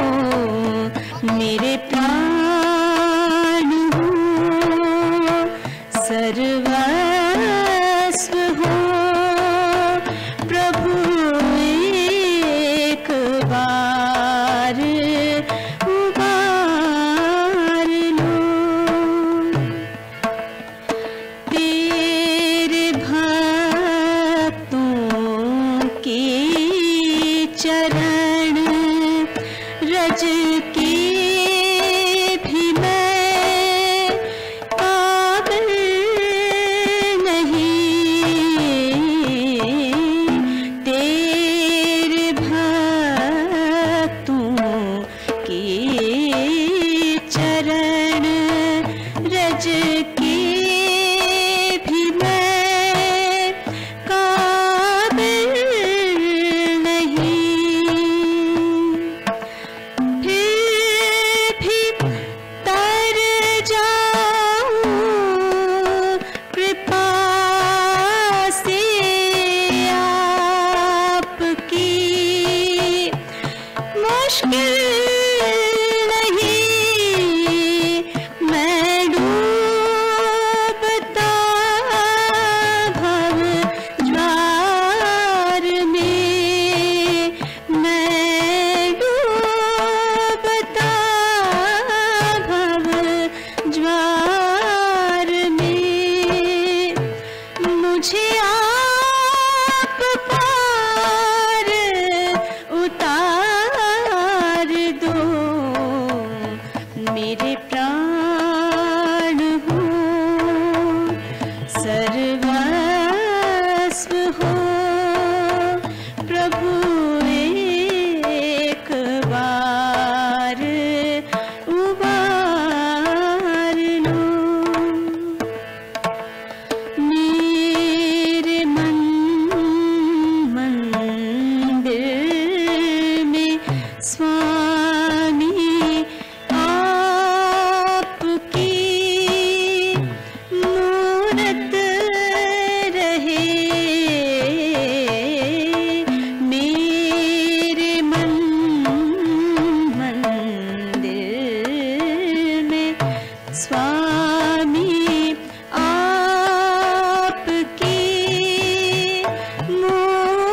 मेरे प्राण हो सर्वस्व हो, प्रभु एक बार उबार लो। तेरे भक्तों के चरण रज के भी मैं काबिल नहीं।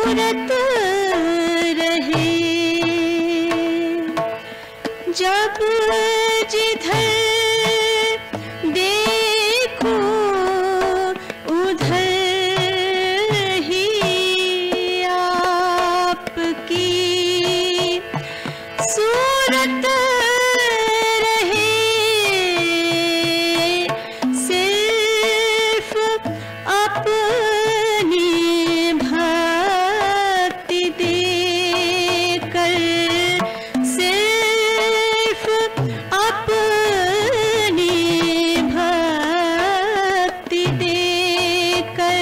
सूरत रहे। जब जिधर देखो उधर ही आपकी सूरत रहे। सिर्फ अपनी भक्ति देकर, सिर्फ अपनी भक्ति देकर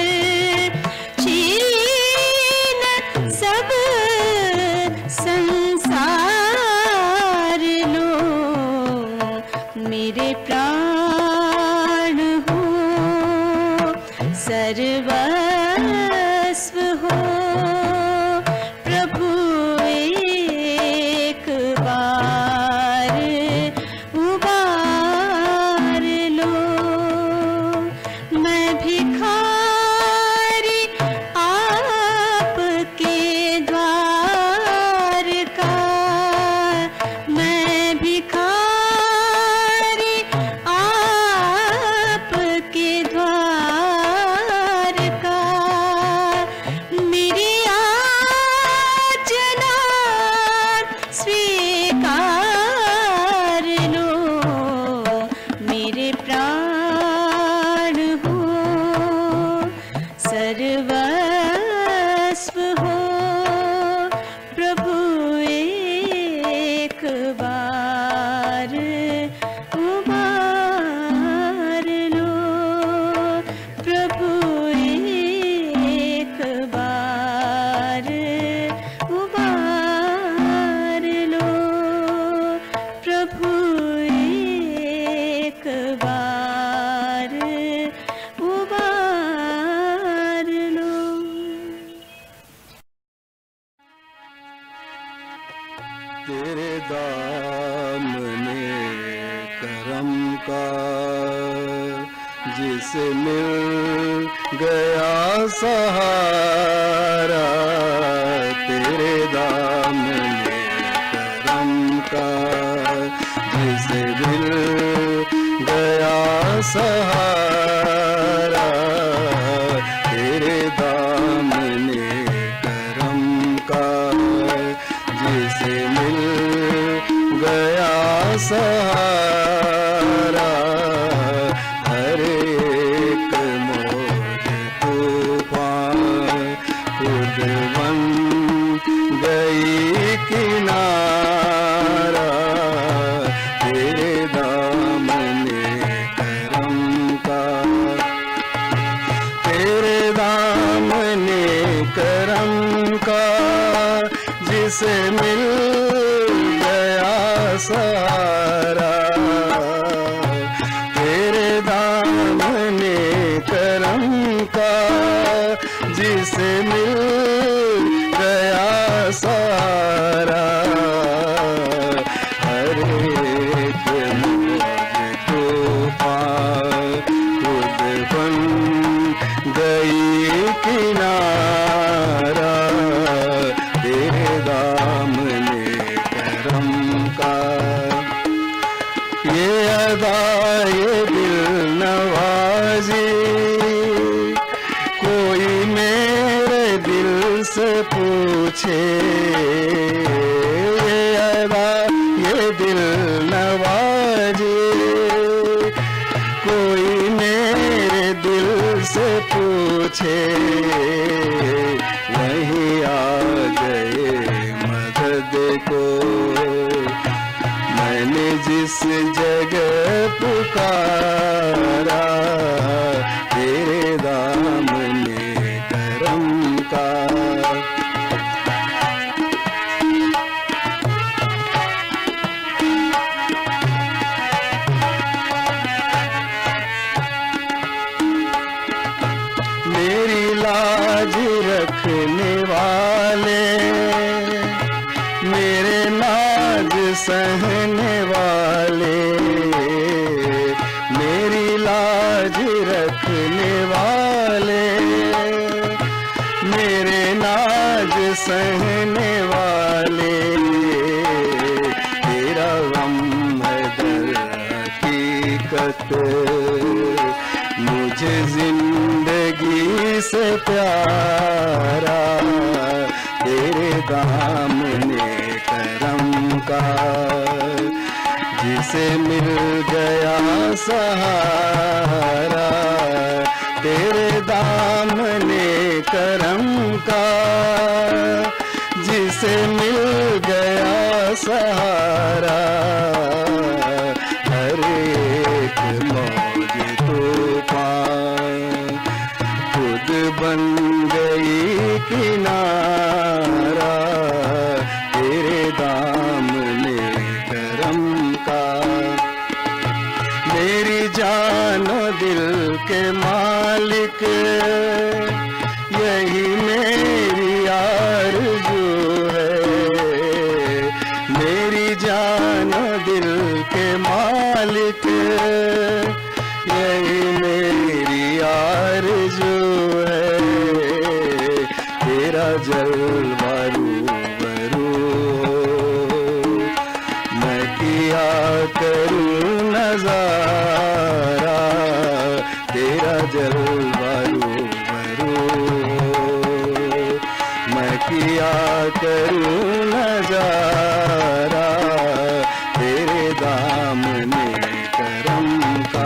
छीन सब संसार लो। मेरे प्राण हो सर्वस्व हो, प्रभु एक बार उबार लो। मैं भिखारी आपके द्वार का, मैं भिखारी आपके द्वार का। मेरी याचना स्वीकार लो। मेरे प्राण हो सर्वस्व हो, प्रभु एक बार उबार लो। प्रभु एक बार उबार लो। प्रभु एक बार उबार लो। तेरे दामने करम का जिसे मिल गया सहारा। तेरे दामने करम का जिसे मिल गया सहारा। तेरे दामने करम का जिसे मिल गया सहारा। हर एक मौज तूफान खुद बन गई किनारा। तेरे दामने करम का, तेरे दामने करम का जिसे मिल गया सहारा। तेरे दामने करम का जिसे मिल गया सहारा। हर एक मौज तूफान खुद बन गई किनारा। तेरे दामने करम का ये अदा ये दिल नवाजी कोई मेरे दिल से पूछे। ये अदा ये दिल नवाजी कोई मेरे दिल से पूछे। वहीं आ गए मदद को मैंने जिस जगह पुकारा। तेरे दामने करम का मेरी लाज रखने वाले, मेरे नाज सहने वाले, मेरी लाज रखने वाले, मेरे नाज सहने वाले, तेरा गम है दर हकीकत, मुझे जिंदगी से प्यारा तेरे दामने करम का, जिसे मिल गया सहारा तेरे दामने करम का, जिसे मिल गया सहारा हर एक मौज तूफान, खुद बन गई किनारा तेरे दामने करम का। मेरी जानो दिल के मालिक, यही मेरी आरज़ू है, मेरी जानो दिल के मालिक, यही मेरी आरज़ू है, तेरा जलवा रूबरू मैं किया करूं नजारा, तेरा जलवा रूबरू मैं किया करूं नजारा तेरे दामने करम का।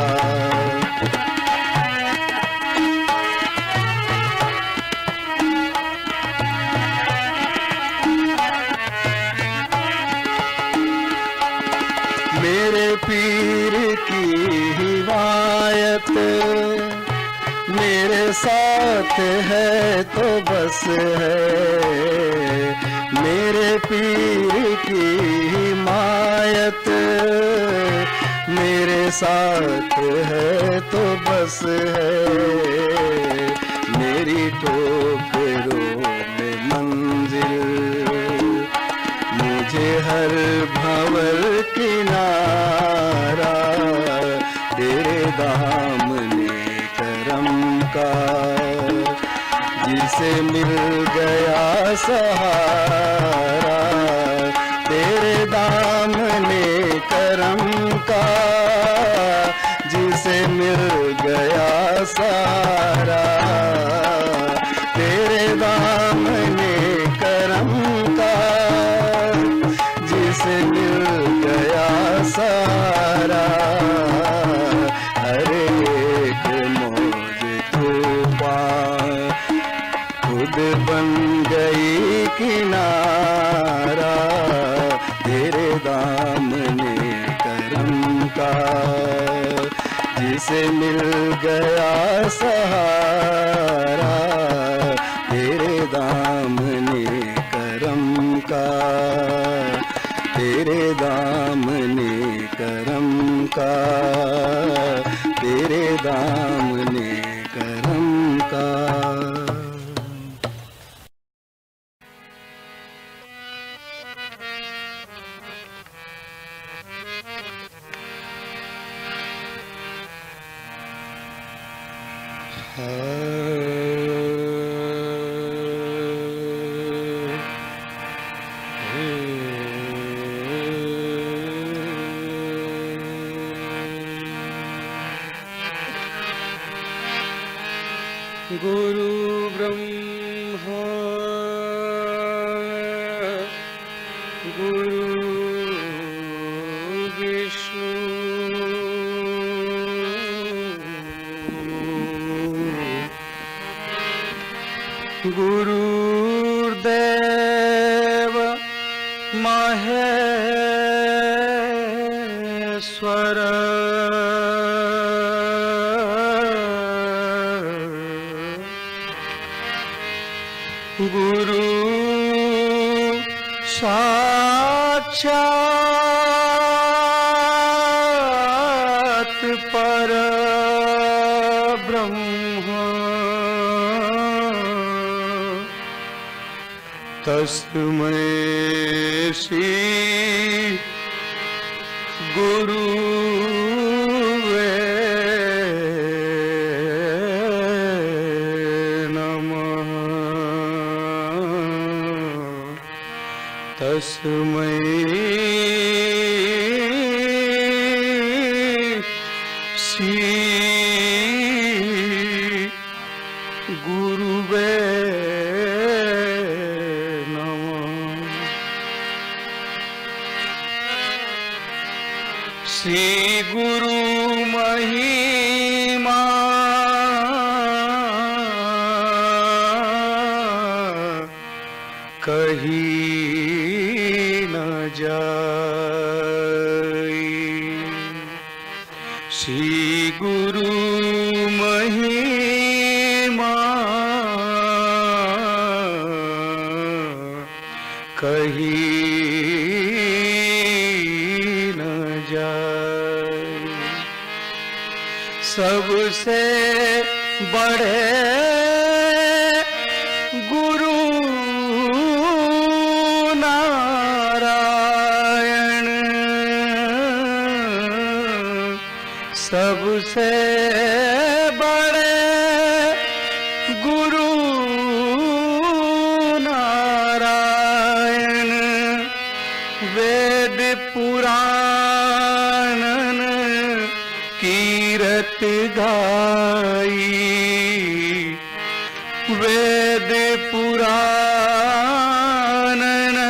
मेरे पीर की हिमायत मेरे साथ है तो बस है, मेरे पीर की हिमायत मेरे साथ है तो बस है, मेरी ठोकरों में मंजिल मुझे हर भंवर किनारा तेरे दामने करम का, जिसे मिल गया सहारा तेरे दामने करम का, जिसे मिल गया सहारा तेरे दामने करम का, जिसे मिल गया सहारा हर एक मौज तूफान, खुद बन गई किनारा तेरे दामने करम का, जिसे मिल गया सहारा तेरे दामने करम का, तेरे दामने करम का, तेरे दामने करम का। गुरु ब्रह्मा गुरु विष्णु गुरुर्देव महेश्वर गुरु साक्षात पर ब्रह्म तस्मै श्री गुरुवे नमः। तस्मै श्री गुरुवे नमः। श्री गुरु महिमा कही न जाए। श्री गुरु महिमा कही न जाए। सबसे बड़े गुरु नारायण, सबसे बड़े गुरु नारायण। वेद पुराण कीरत गाई, वेद पुराण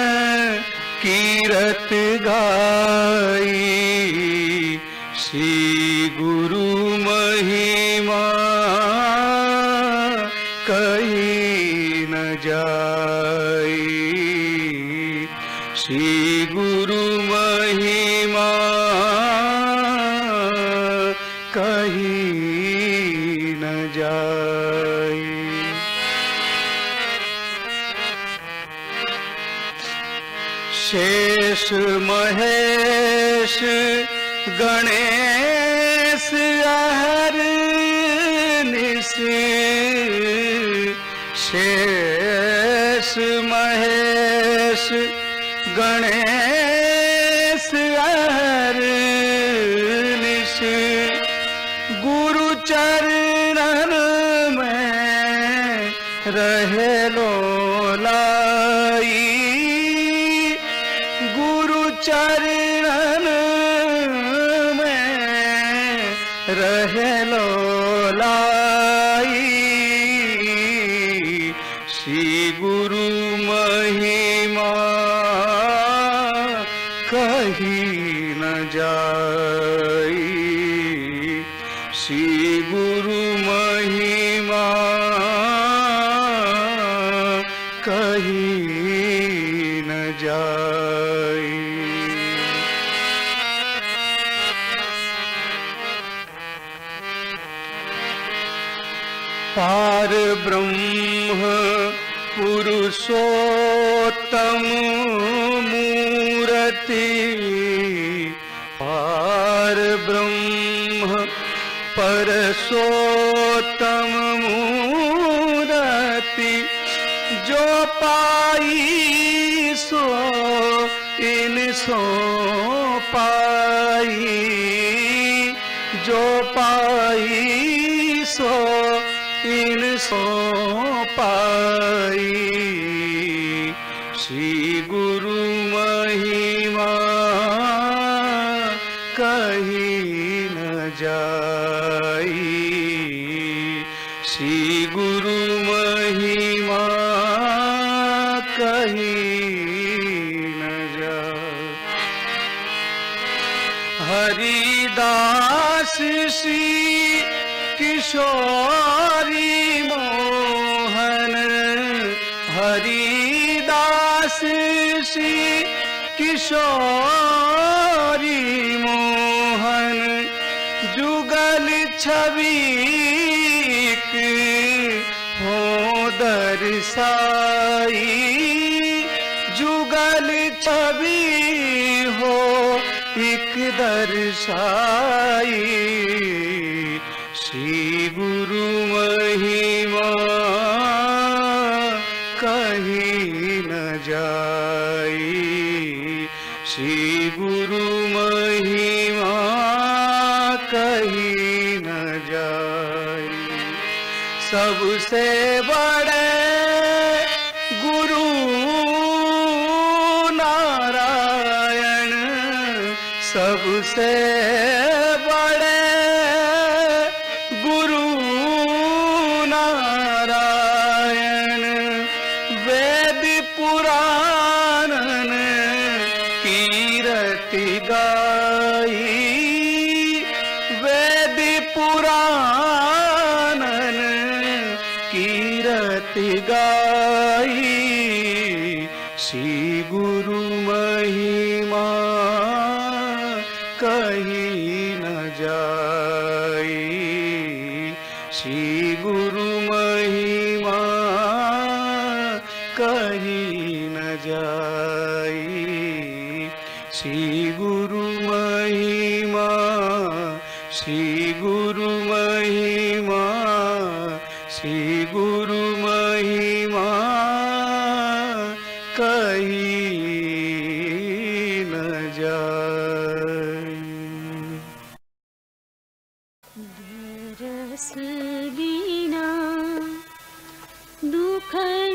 कीरत गाई। श्री गुरु महिमा कही न जाए। श्री गुरु महिमा कही न जाए। शेष महेश गणेश अहरनिश, शेष महेश गणेश अहरनिश। गुरु चरणन में रहे लोलाई, गुरु चरणन में रहे लोलाई। श्री गुरु महिमा कही न जाए। श्री गुरु महिमा कही न जाए। पार ब्रह्म पुरुषोत्तम मूर्ति, पार ब्रह्म परसोत्तम मूर्ति। जो पाई सो इन सो पाई, जो पाई सो इन सो पाई। श्री गुरु महिमा कही न जाए। श्री गुरु महिमा कही न जाए। हरिदास श्री किशोरी मोहन, हरिदास श्री किशोरी मोहन। जुगल छविक हो दर्शाई, जुगल छवि हो एक दर्शाई। श्री गुरु महिमा कही न जाए। श्री गुरु महिमा कही न जाए। सबसे बड़े गुरु सबसे बड़े गुरु नारायण, वेद पुराणन कीरति गाई, वेद पुराणन कीरति गाई, श्री गुरु महिमा कहीं न जाई, श्री गुरु महिमा कहीं न जाई, श्री गुरु महिमा, श्री गुरु महिमा, श्री गुरु महिमा कहीं न जाए। दरस बिना दुखण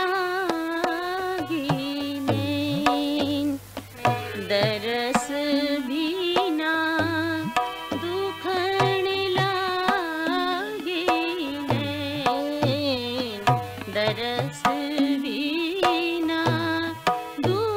लागे नैन, दरस बिना दुखण लागे नैन, दरस बिना दुखण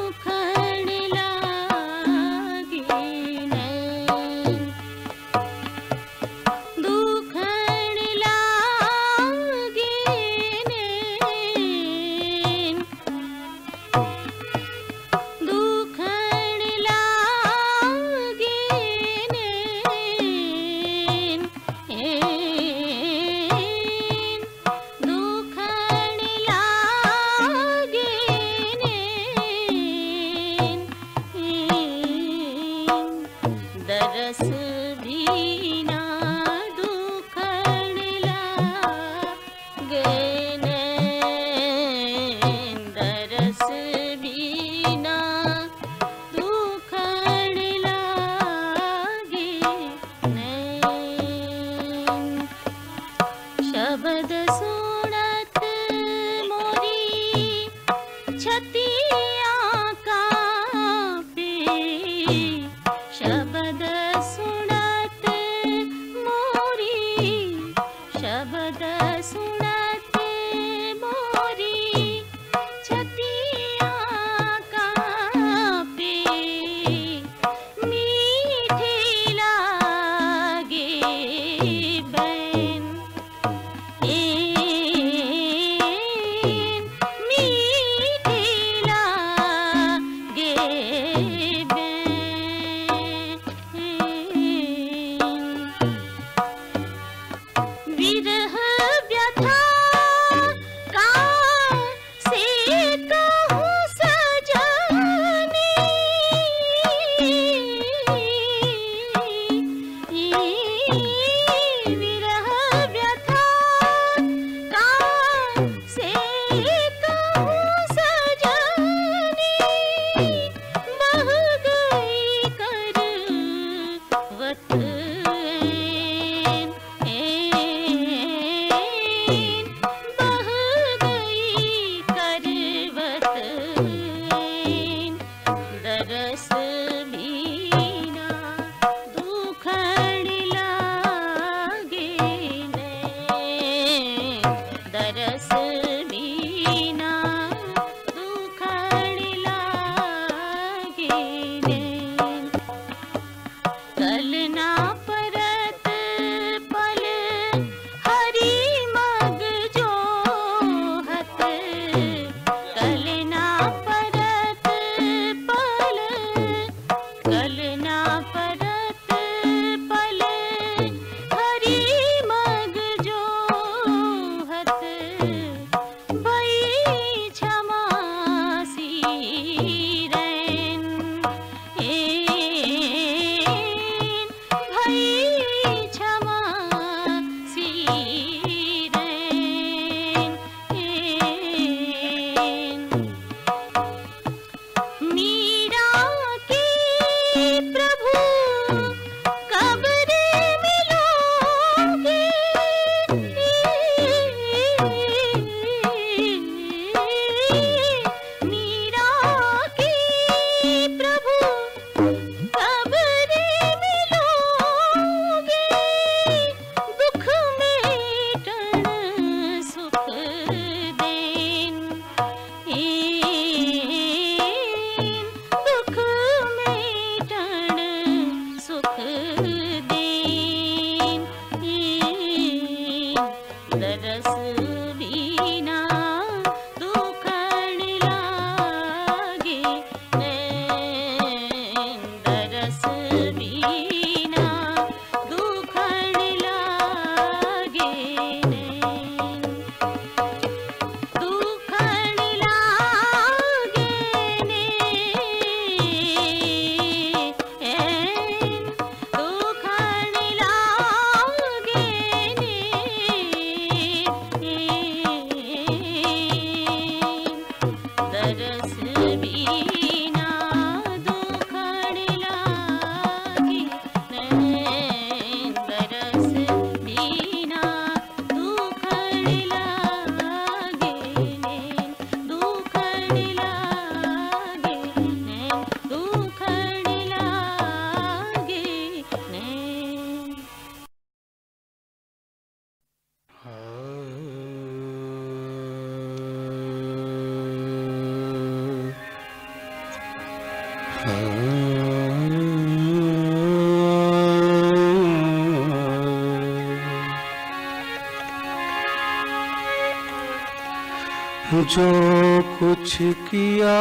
जो कुछ किया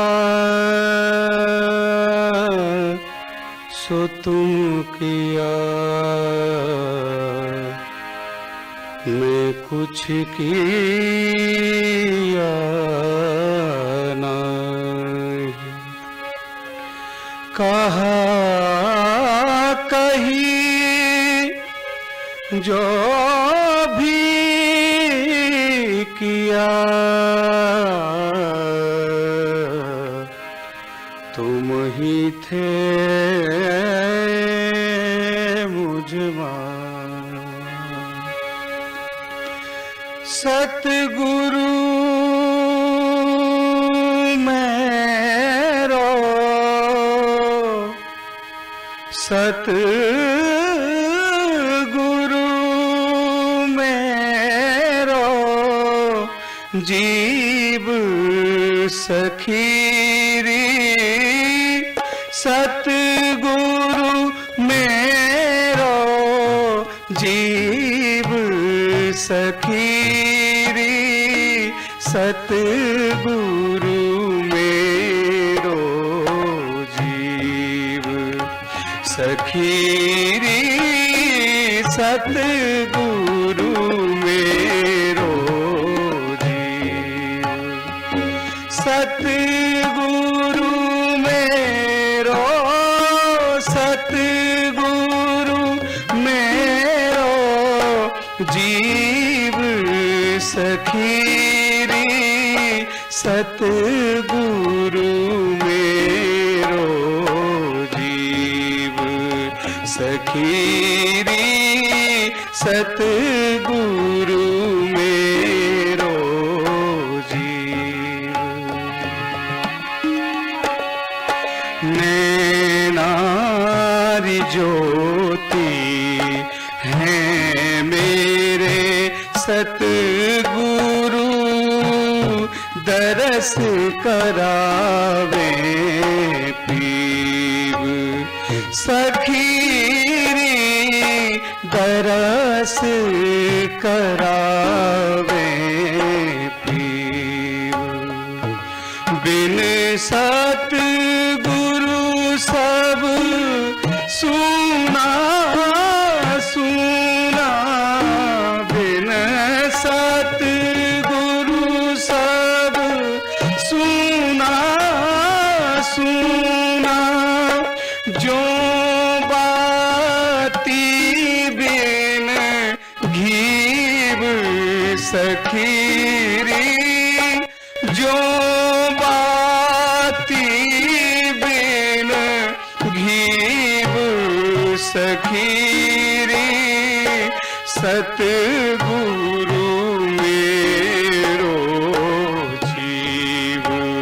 सो तुम किया, मैं कुछ किया नहीं। कहा कहीं जो भी किया तुम ही थे मुझमें। सतगुरु मेरो सतगुरु मेरो जीव सखीरी। सतगुरु मेरो जीव सखीरी। सतगुरु मेरो जीव सखीरी। सतगुरु मेरो जीव। सतगुरु मेरो सतगुरु मेरो जीव सखीरी। सतगुरु मेरो जीव सखीरी। सतगुरु मेरो जीव। नैनारी ज्योति है मेरे सतगुरु। दरस करावे पीव सखीरी। दरस करावे पीव। बिन सतगुरु सब सुना सुना। बिन सतगुरु सब सुना सुना। जो बाती बिन घीव सखीरी। जो बाती बिन घीव सखीरी। सतगुरु मेरो जीव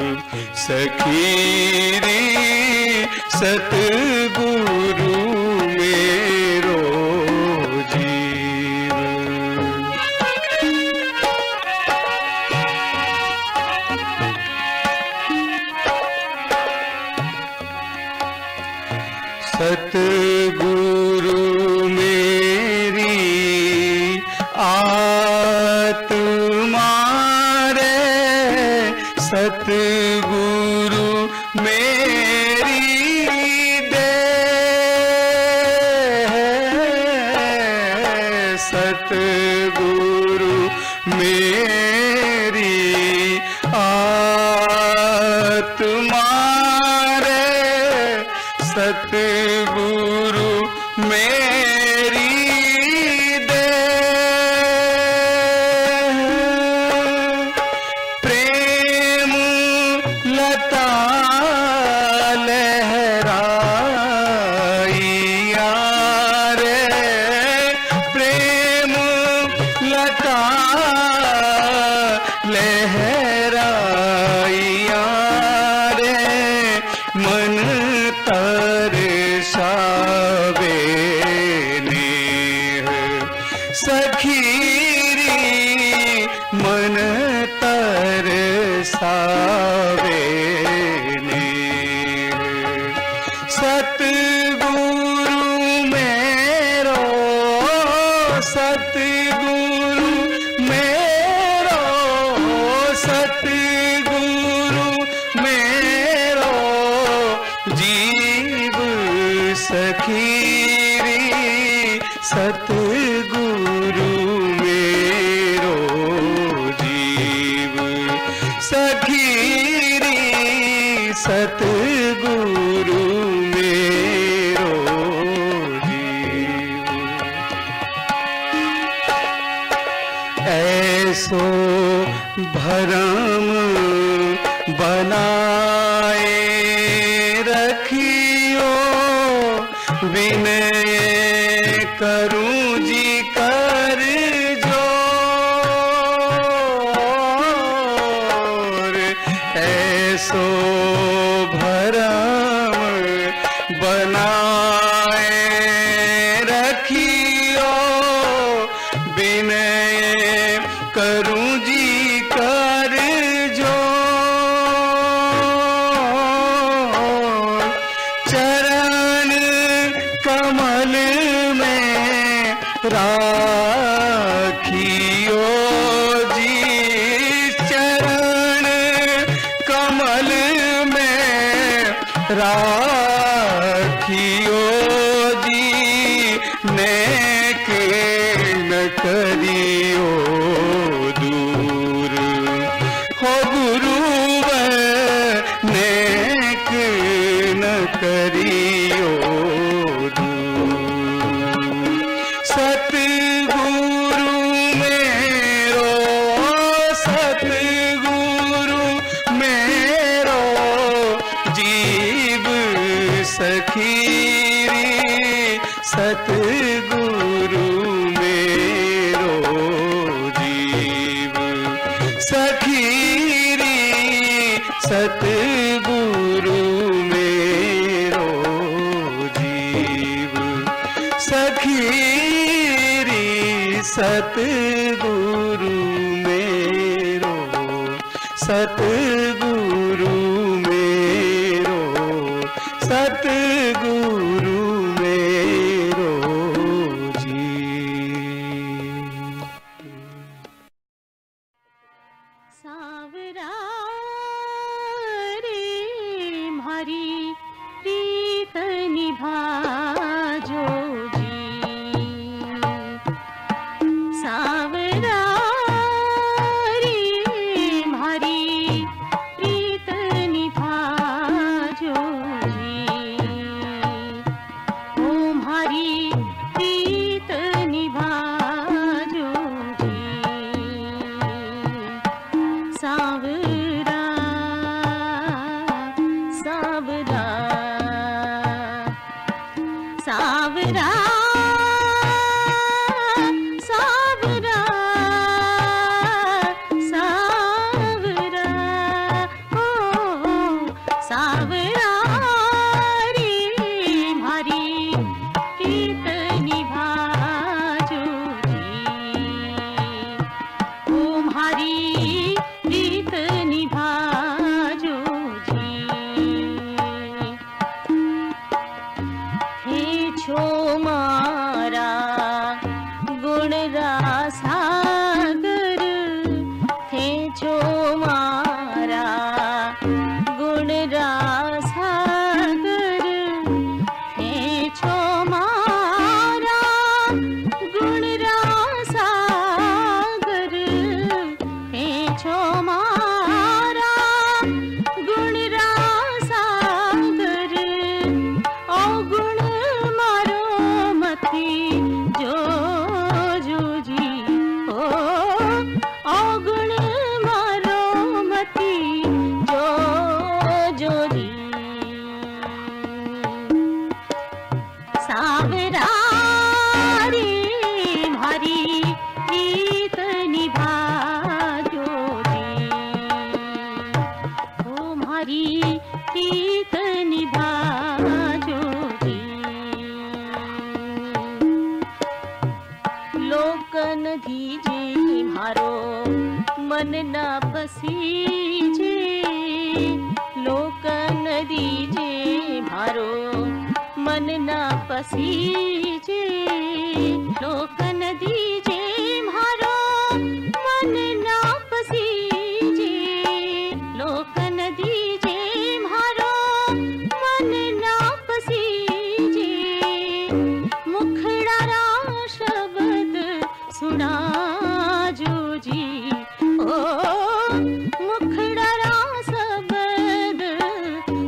सखीरी। सतगुरु मेरो जीव। सतगुरु मेरी आत्मा रे। सतगुरु मेरी देह। सतगुरु मेरी आत्मा रे। सतगुरु मेरी देह। प्रेम लता लहराइया रे। प्रेम लता लहराइया रे। मन तरसावे नेह सखीरी। मन तरसावे नेह। सतगुरु मेरो सतगुरु मेरो सतगुरु सतगुरु मेरो जीव। ऐसो भरम बनाए रखियो, विनय करूं जी कर जोर। ऐसो भरम बनाए रखियो, विनय करूं जी कर जोर। चरण कमल में राखियो जी, चरण कमल में राखियो जी, नेक न करियो दूर हो गुरुवर, नेक न करियो दूर। सतगुरु मेरो, सतगुरु मेरो जीव सखीरी, सतगुरु मेरो जीव सखीरी, सतगुरु मेरो जीव सखीरी, सतगुरु मेरो, सतगुरु मेरो, सतगुरु मेरो जीव। सावरा रे म्हारी प्रीत निभाजो जी, सावरा रे म्हारी प्रीत निभाजो जी, ओ म्हारी प्रीत निभाजो जी। सावरा सावरा सावरा सावरा सावरा ओ सावरा रे म्हारी प्रीत निभाजो जी, ओ म्हारी प्रीत निभाजो जी। हे छो मारा गुण सागर, थे छो मारा गुण सागर, थे छो मारा गुण सागर, थे छो मारा गुण सागर, ओ गुण मारो मती जो जो जी, ओ गुण मारो मती जो जो जी। सावरा रे म्हारी प्रीत निभाजो जी, ओ म्हारी प्रीत निभाजो जी। लोकन दीजे म्हारो मन न पसीजे, लोकन दीजे म्हारो मन न पसीजे, लोकन दीजे म्हारो मन न पसीजे, लोकन दीजे म्हारो मन न पसीजे, मुखड़ा रा शब्द सुना जो जी, ओ मुखड़ा रा शब्द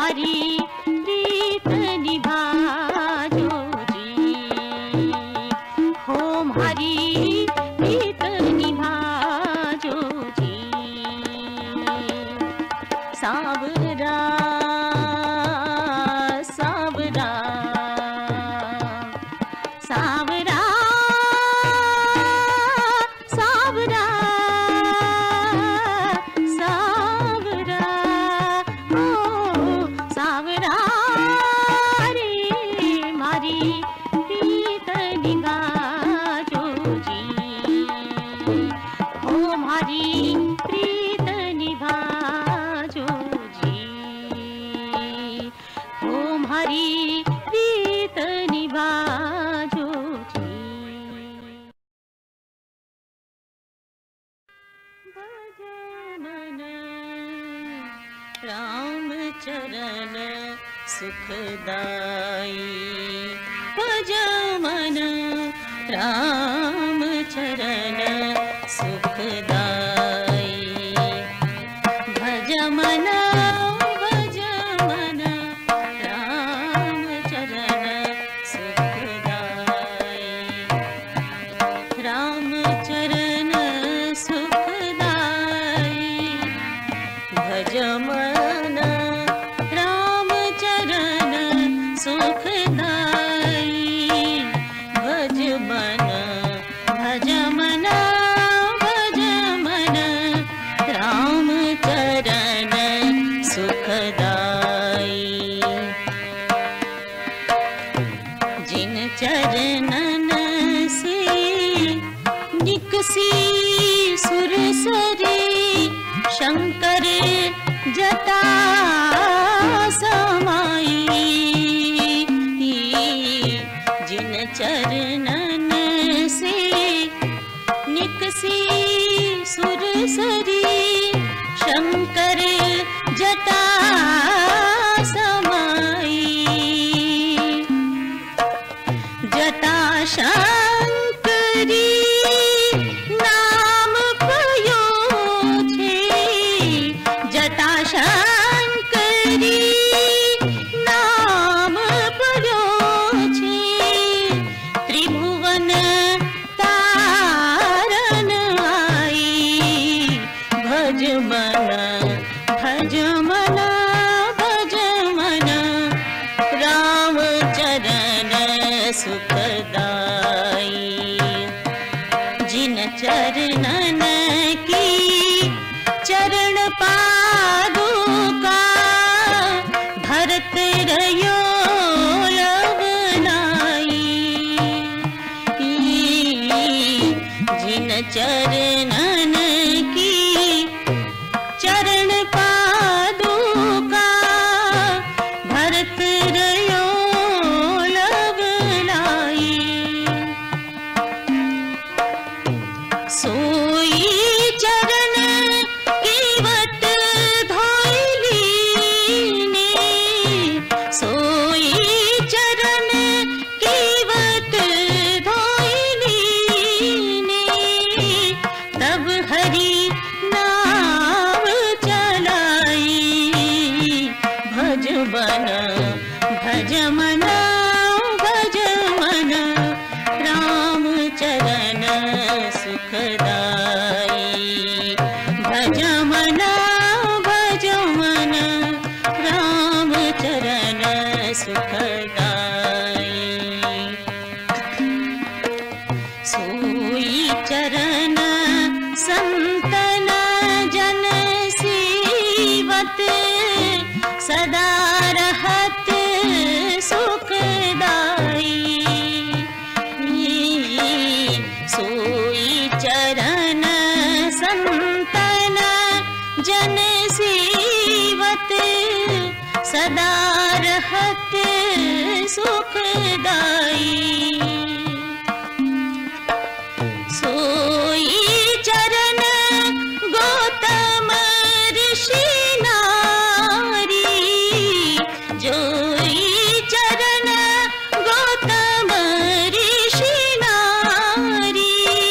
हमारी प्रीत निभाजो जी, हो हमारी प्रीत निभाजो जी। सावरा सावरा सावरा सावरा सावरा ओ सावरा रे मारी प्रीत निभाजो जी, ओ मारी प्रीत निभाजो जी, ओ मारी प्रीत निभाजो जी। भज मन राम चरण सुखदाई, भज मन राम चरण सुखदाई, भज मन राम चरण सुखदाई, राम चरण सुखदाई, भज मन राम चरण सुखदाई, भज मन भज मन भज मन राम चरण सुखदाई। जिन चरणन से निकसी सुरसरी, शंकर जटा समाई, जिन चरणन से निकसी सुरसरी, शंकर जटा समाई, जटा शंकरी नाम पयो छे, जटा शंकरी नाम पयो छे, त्रिभुवन तारन आई, भज मन भज मन भज मन राम चरण सुखदाई। जिन चरणन की चरण पादुका, भरत रयो अवनाई, जिन चरणन की चरण पादुका, भरत रयो लगलाई, सोई चरण केवट धोइली ने, सोई चरण केवट धोइली ने, तब हरि नाम चलाई, भज मन भज मन भज मन राम चरण सुखदाई, भज मन राम चरण सुखदाई। सोई चरण संतन जन सीवत, सदा रहत सुखदाई, सोई चरण संतन जन सीवत, सदा रहत सुखदाई, सोई चरण गौतम ऋषि नारी, जोई चरण गौतम ऋषि नारी,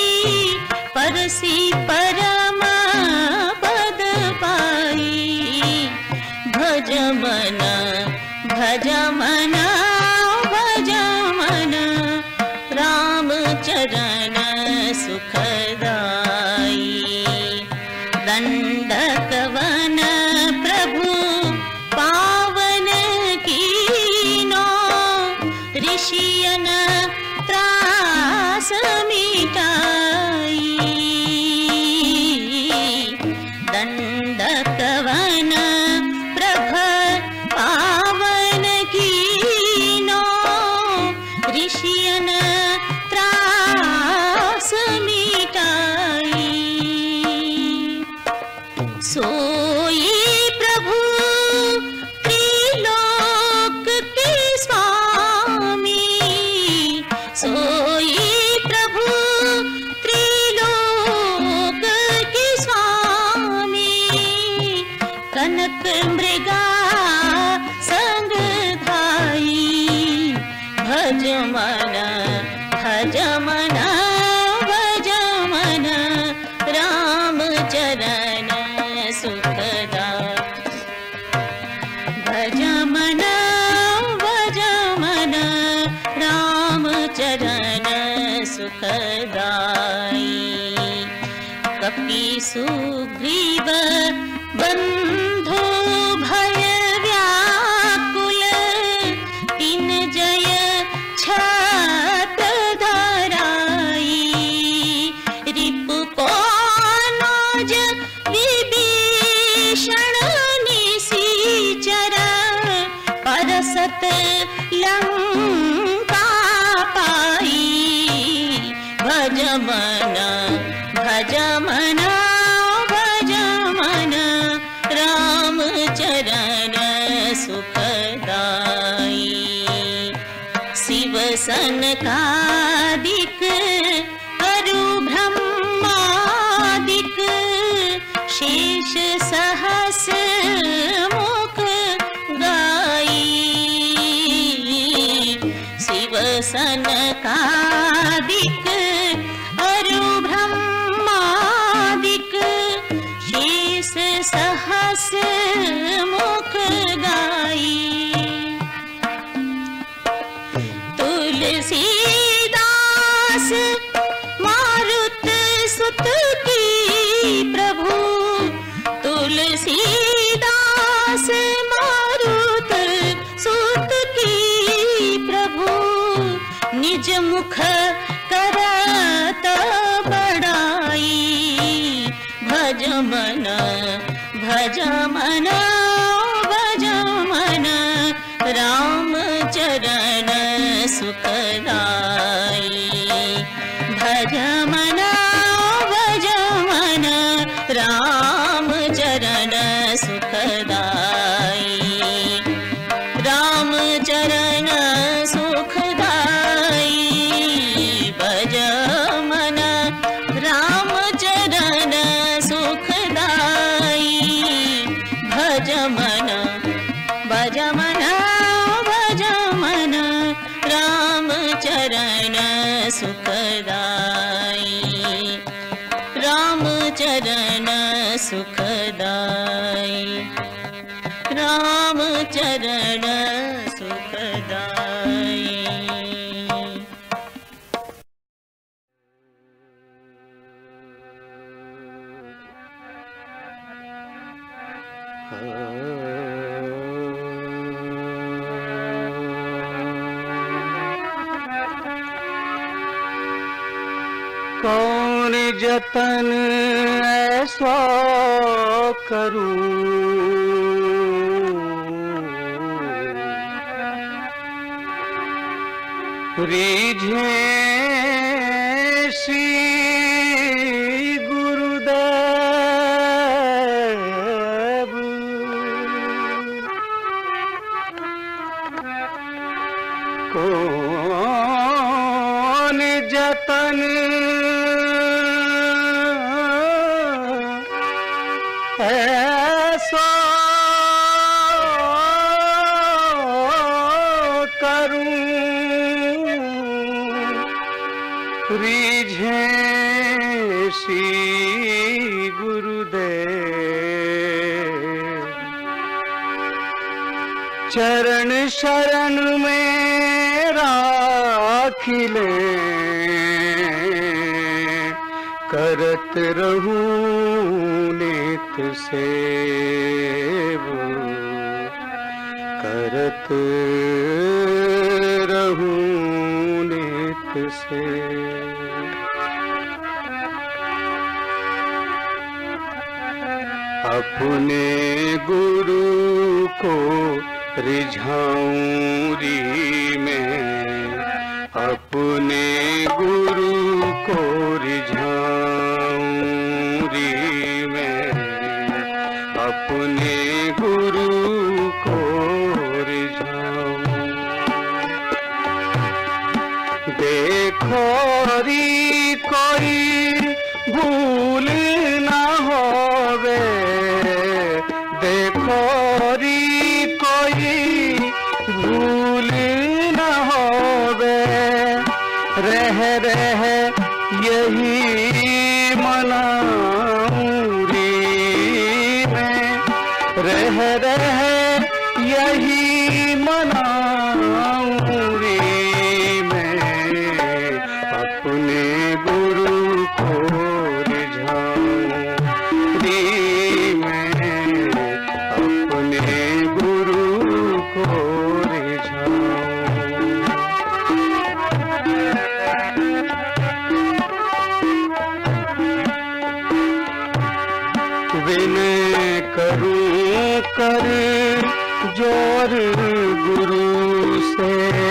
परसी परम पद पाई, भज मन भज मन भज मन राम चरण सुखदाई दंडक वन प्रभु पावन कीनो ऋषियन त्रास मिटाई दंडक वन प्रभ पावन कीनो ऋषियन त्रास मिटाई सोई प्रभु त्रिलोक के स्वामी सोई प्रभु त्रिलोक के स्वामी कनक मृगा संग धाई भज मन भज मन भज मन राम चरण सुखदा भज मन राम चरण सुखदाई कपि सुग्रीव बंधु भय व्याकुल तीन जय छत धराई रिपु कोनोज विभीषण निशिचर परसत लंका पाई भज मन भज मन राम चरण सुखदाई शिव सनकादिक अरु ब्रह्मादिक शेष सहस मुख गाई शिव सनकादिक अरु ब्रह्मादिक शेष सहस मुख गाई तुलसीदास मारुत सुत की प्रभु तुलसीदास मारुत सुत की प्रभु निज मुख करत बड़ाई भज मन राम चरण सुखदाई भज मन राम चरण सुखदाई राम चरण सुखदाई भज मन राम चरण सुखदाई भज मन राम चरण सुखदाई राम चरण सुखदाई राम चरण सुखदाई कौन जतन ऐसा करूं रीझे श्री गुरुदेव कौन जतन ऐसा करूं रीझे श्री गुरुदेव चरण शरण में राखिले, करत रहूं नित सेव, करत रहूं नित सेव। अपने गुरु को रिझाऊं री में, अपने गुरु को रिझाऊं री में, अपने गुरु को रिझाऊं। देखो री कोई भूल ना होवे, देखो री कोई भूल न होवे, रह रह यही मनाऊं री में, रह रह यही मनाऊं री में, अपने गुरु को रिझाऊं री में, अपने गुरु को रिझाऊं। विनय करूं कर जोर गुरु से,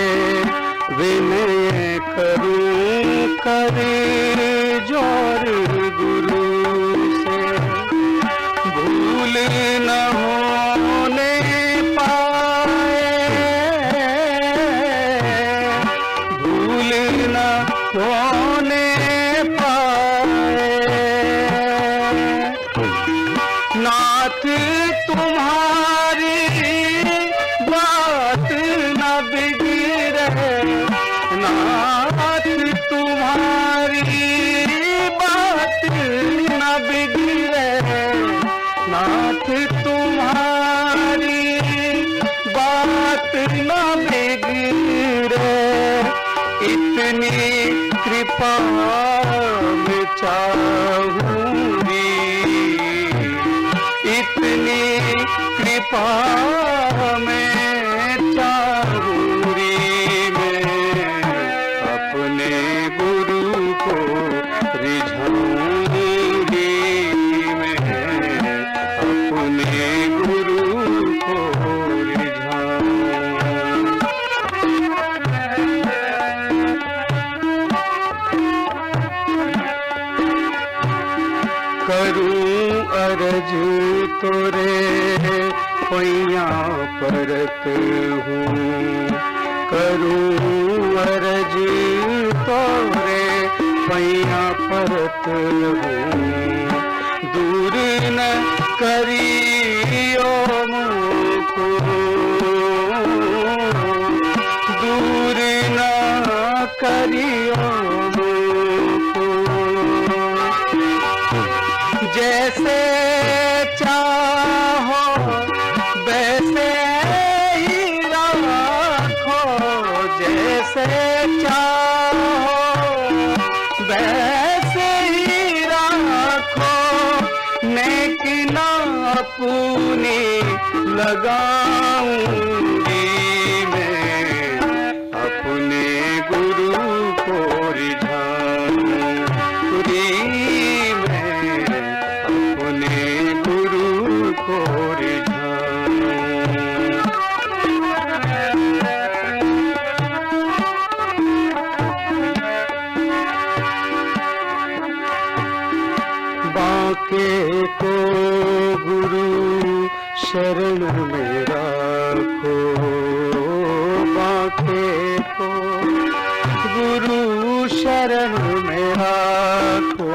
विनय करूं कर जोर गुरु से, भूल न होने पाए, भूल न होने पाए, नाथ तुम्हारी बात न बिगड़े, नाथ तुम्हारी बात न बिगड़े, नाथ तुम्हारी बात न बिगड़े, इतनी कृपा में चाहूंगी, इतनी कृपा में चाहूंगी मैं, अपने गुरु को रिझाऊंगी मैं, अपने गुरु को रिझाऊं। करूं अरज तोरे पैया परत हूँ, करूं अरज तोरे पैया परत हूँ, दूर न करियो मुझको, दूर न करियो मुझको, जैसे चाहो वैसे ही राखो, जैसे चाहो वैसे ही राखो, नेक ना अपनी लगाऊंगी मैं, अपने गुरु को रिझाऊंगी मैं, अपने गुरु को रिझाऊं। बाके को गुरु शरण में राखो, बाके को गुरु शरण में राखो,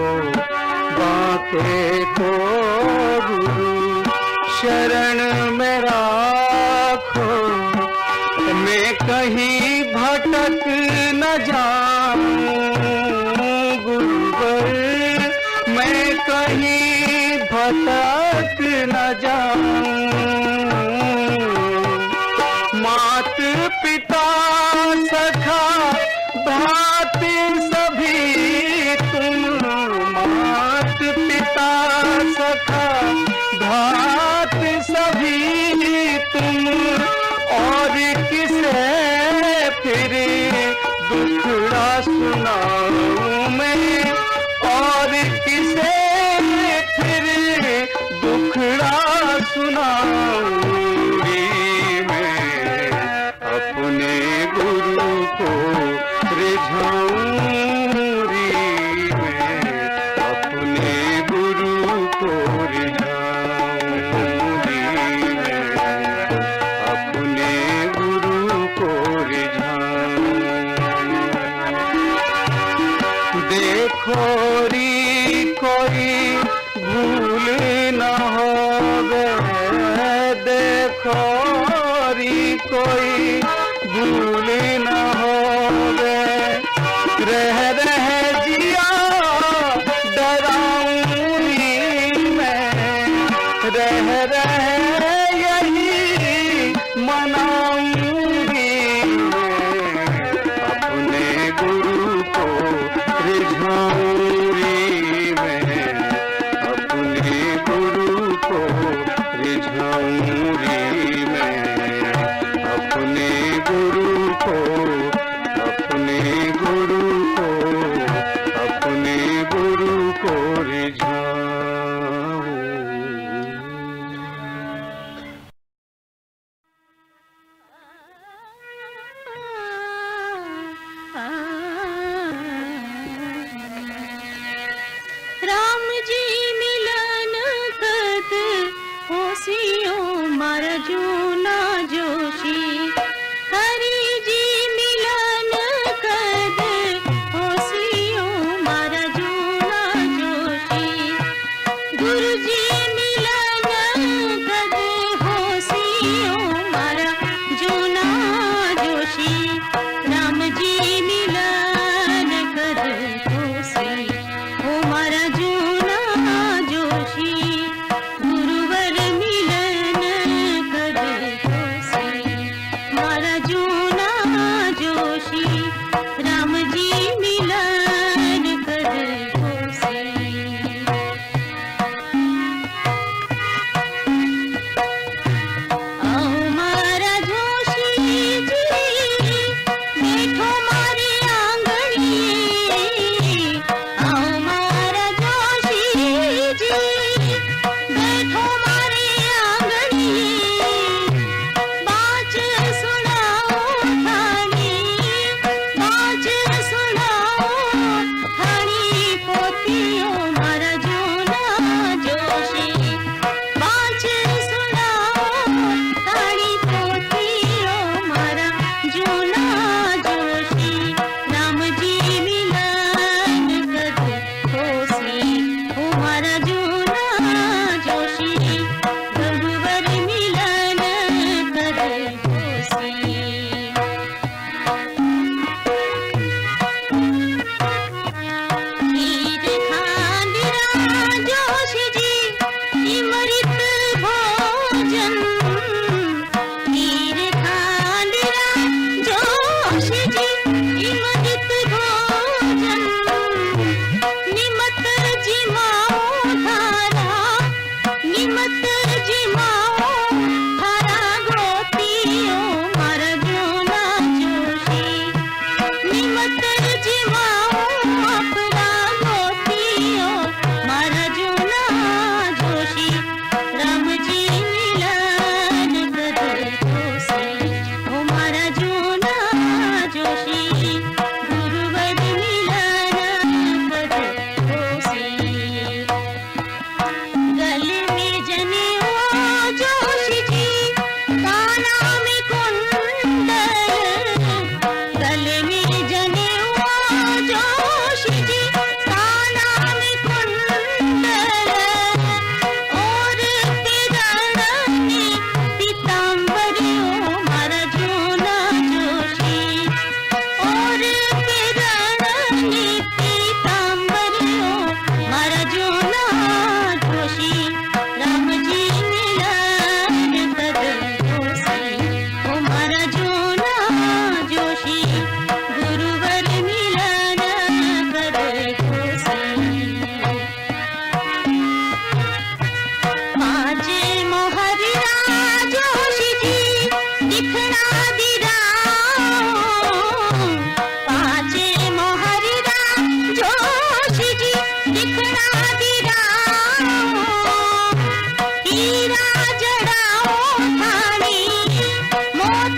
बाके को गुरु शरण में राखो, मैं कहीं भटक न जाऊं गुरुवर, मैं कहीं भटक न जाऊं, किसे फिर दुखड़ा सुनाऊं मैं, और किसे फिर दुखड़ा सुनाऊंगी मैं, अपने गुरु को रिझाऊंगी मैं, अपने गुरु को रिझाऊंगी मैं, अपने गुरु को रिझाऊंगी। देखो री कोई भूल न होवे, देखो री कोई भूल न होवे, रह रह जिया डराऊंगी मैं, रह रह यही मनाऊंगी मैं, अपने गुरु को रिझाऊंगी मैं, अपने गुरु को रिझाऊंगी मैं, अपने गुरु को, अपने गुरु को, अपने गुरु को रिझाऊं।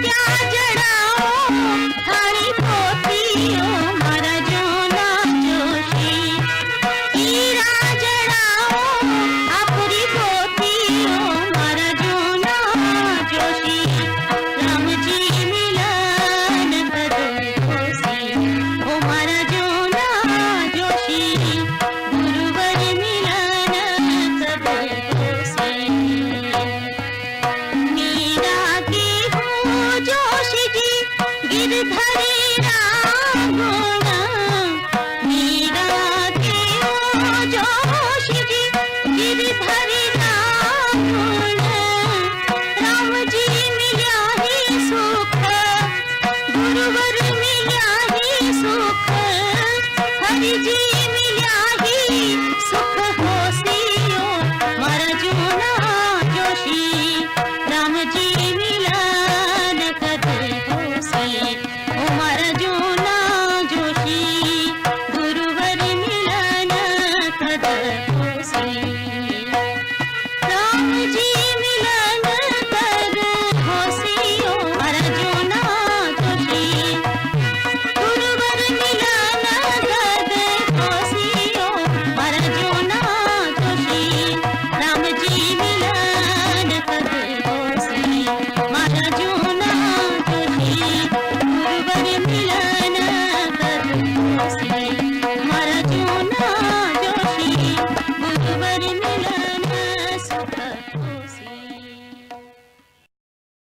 जड़ा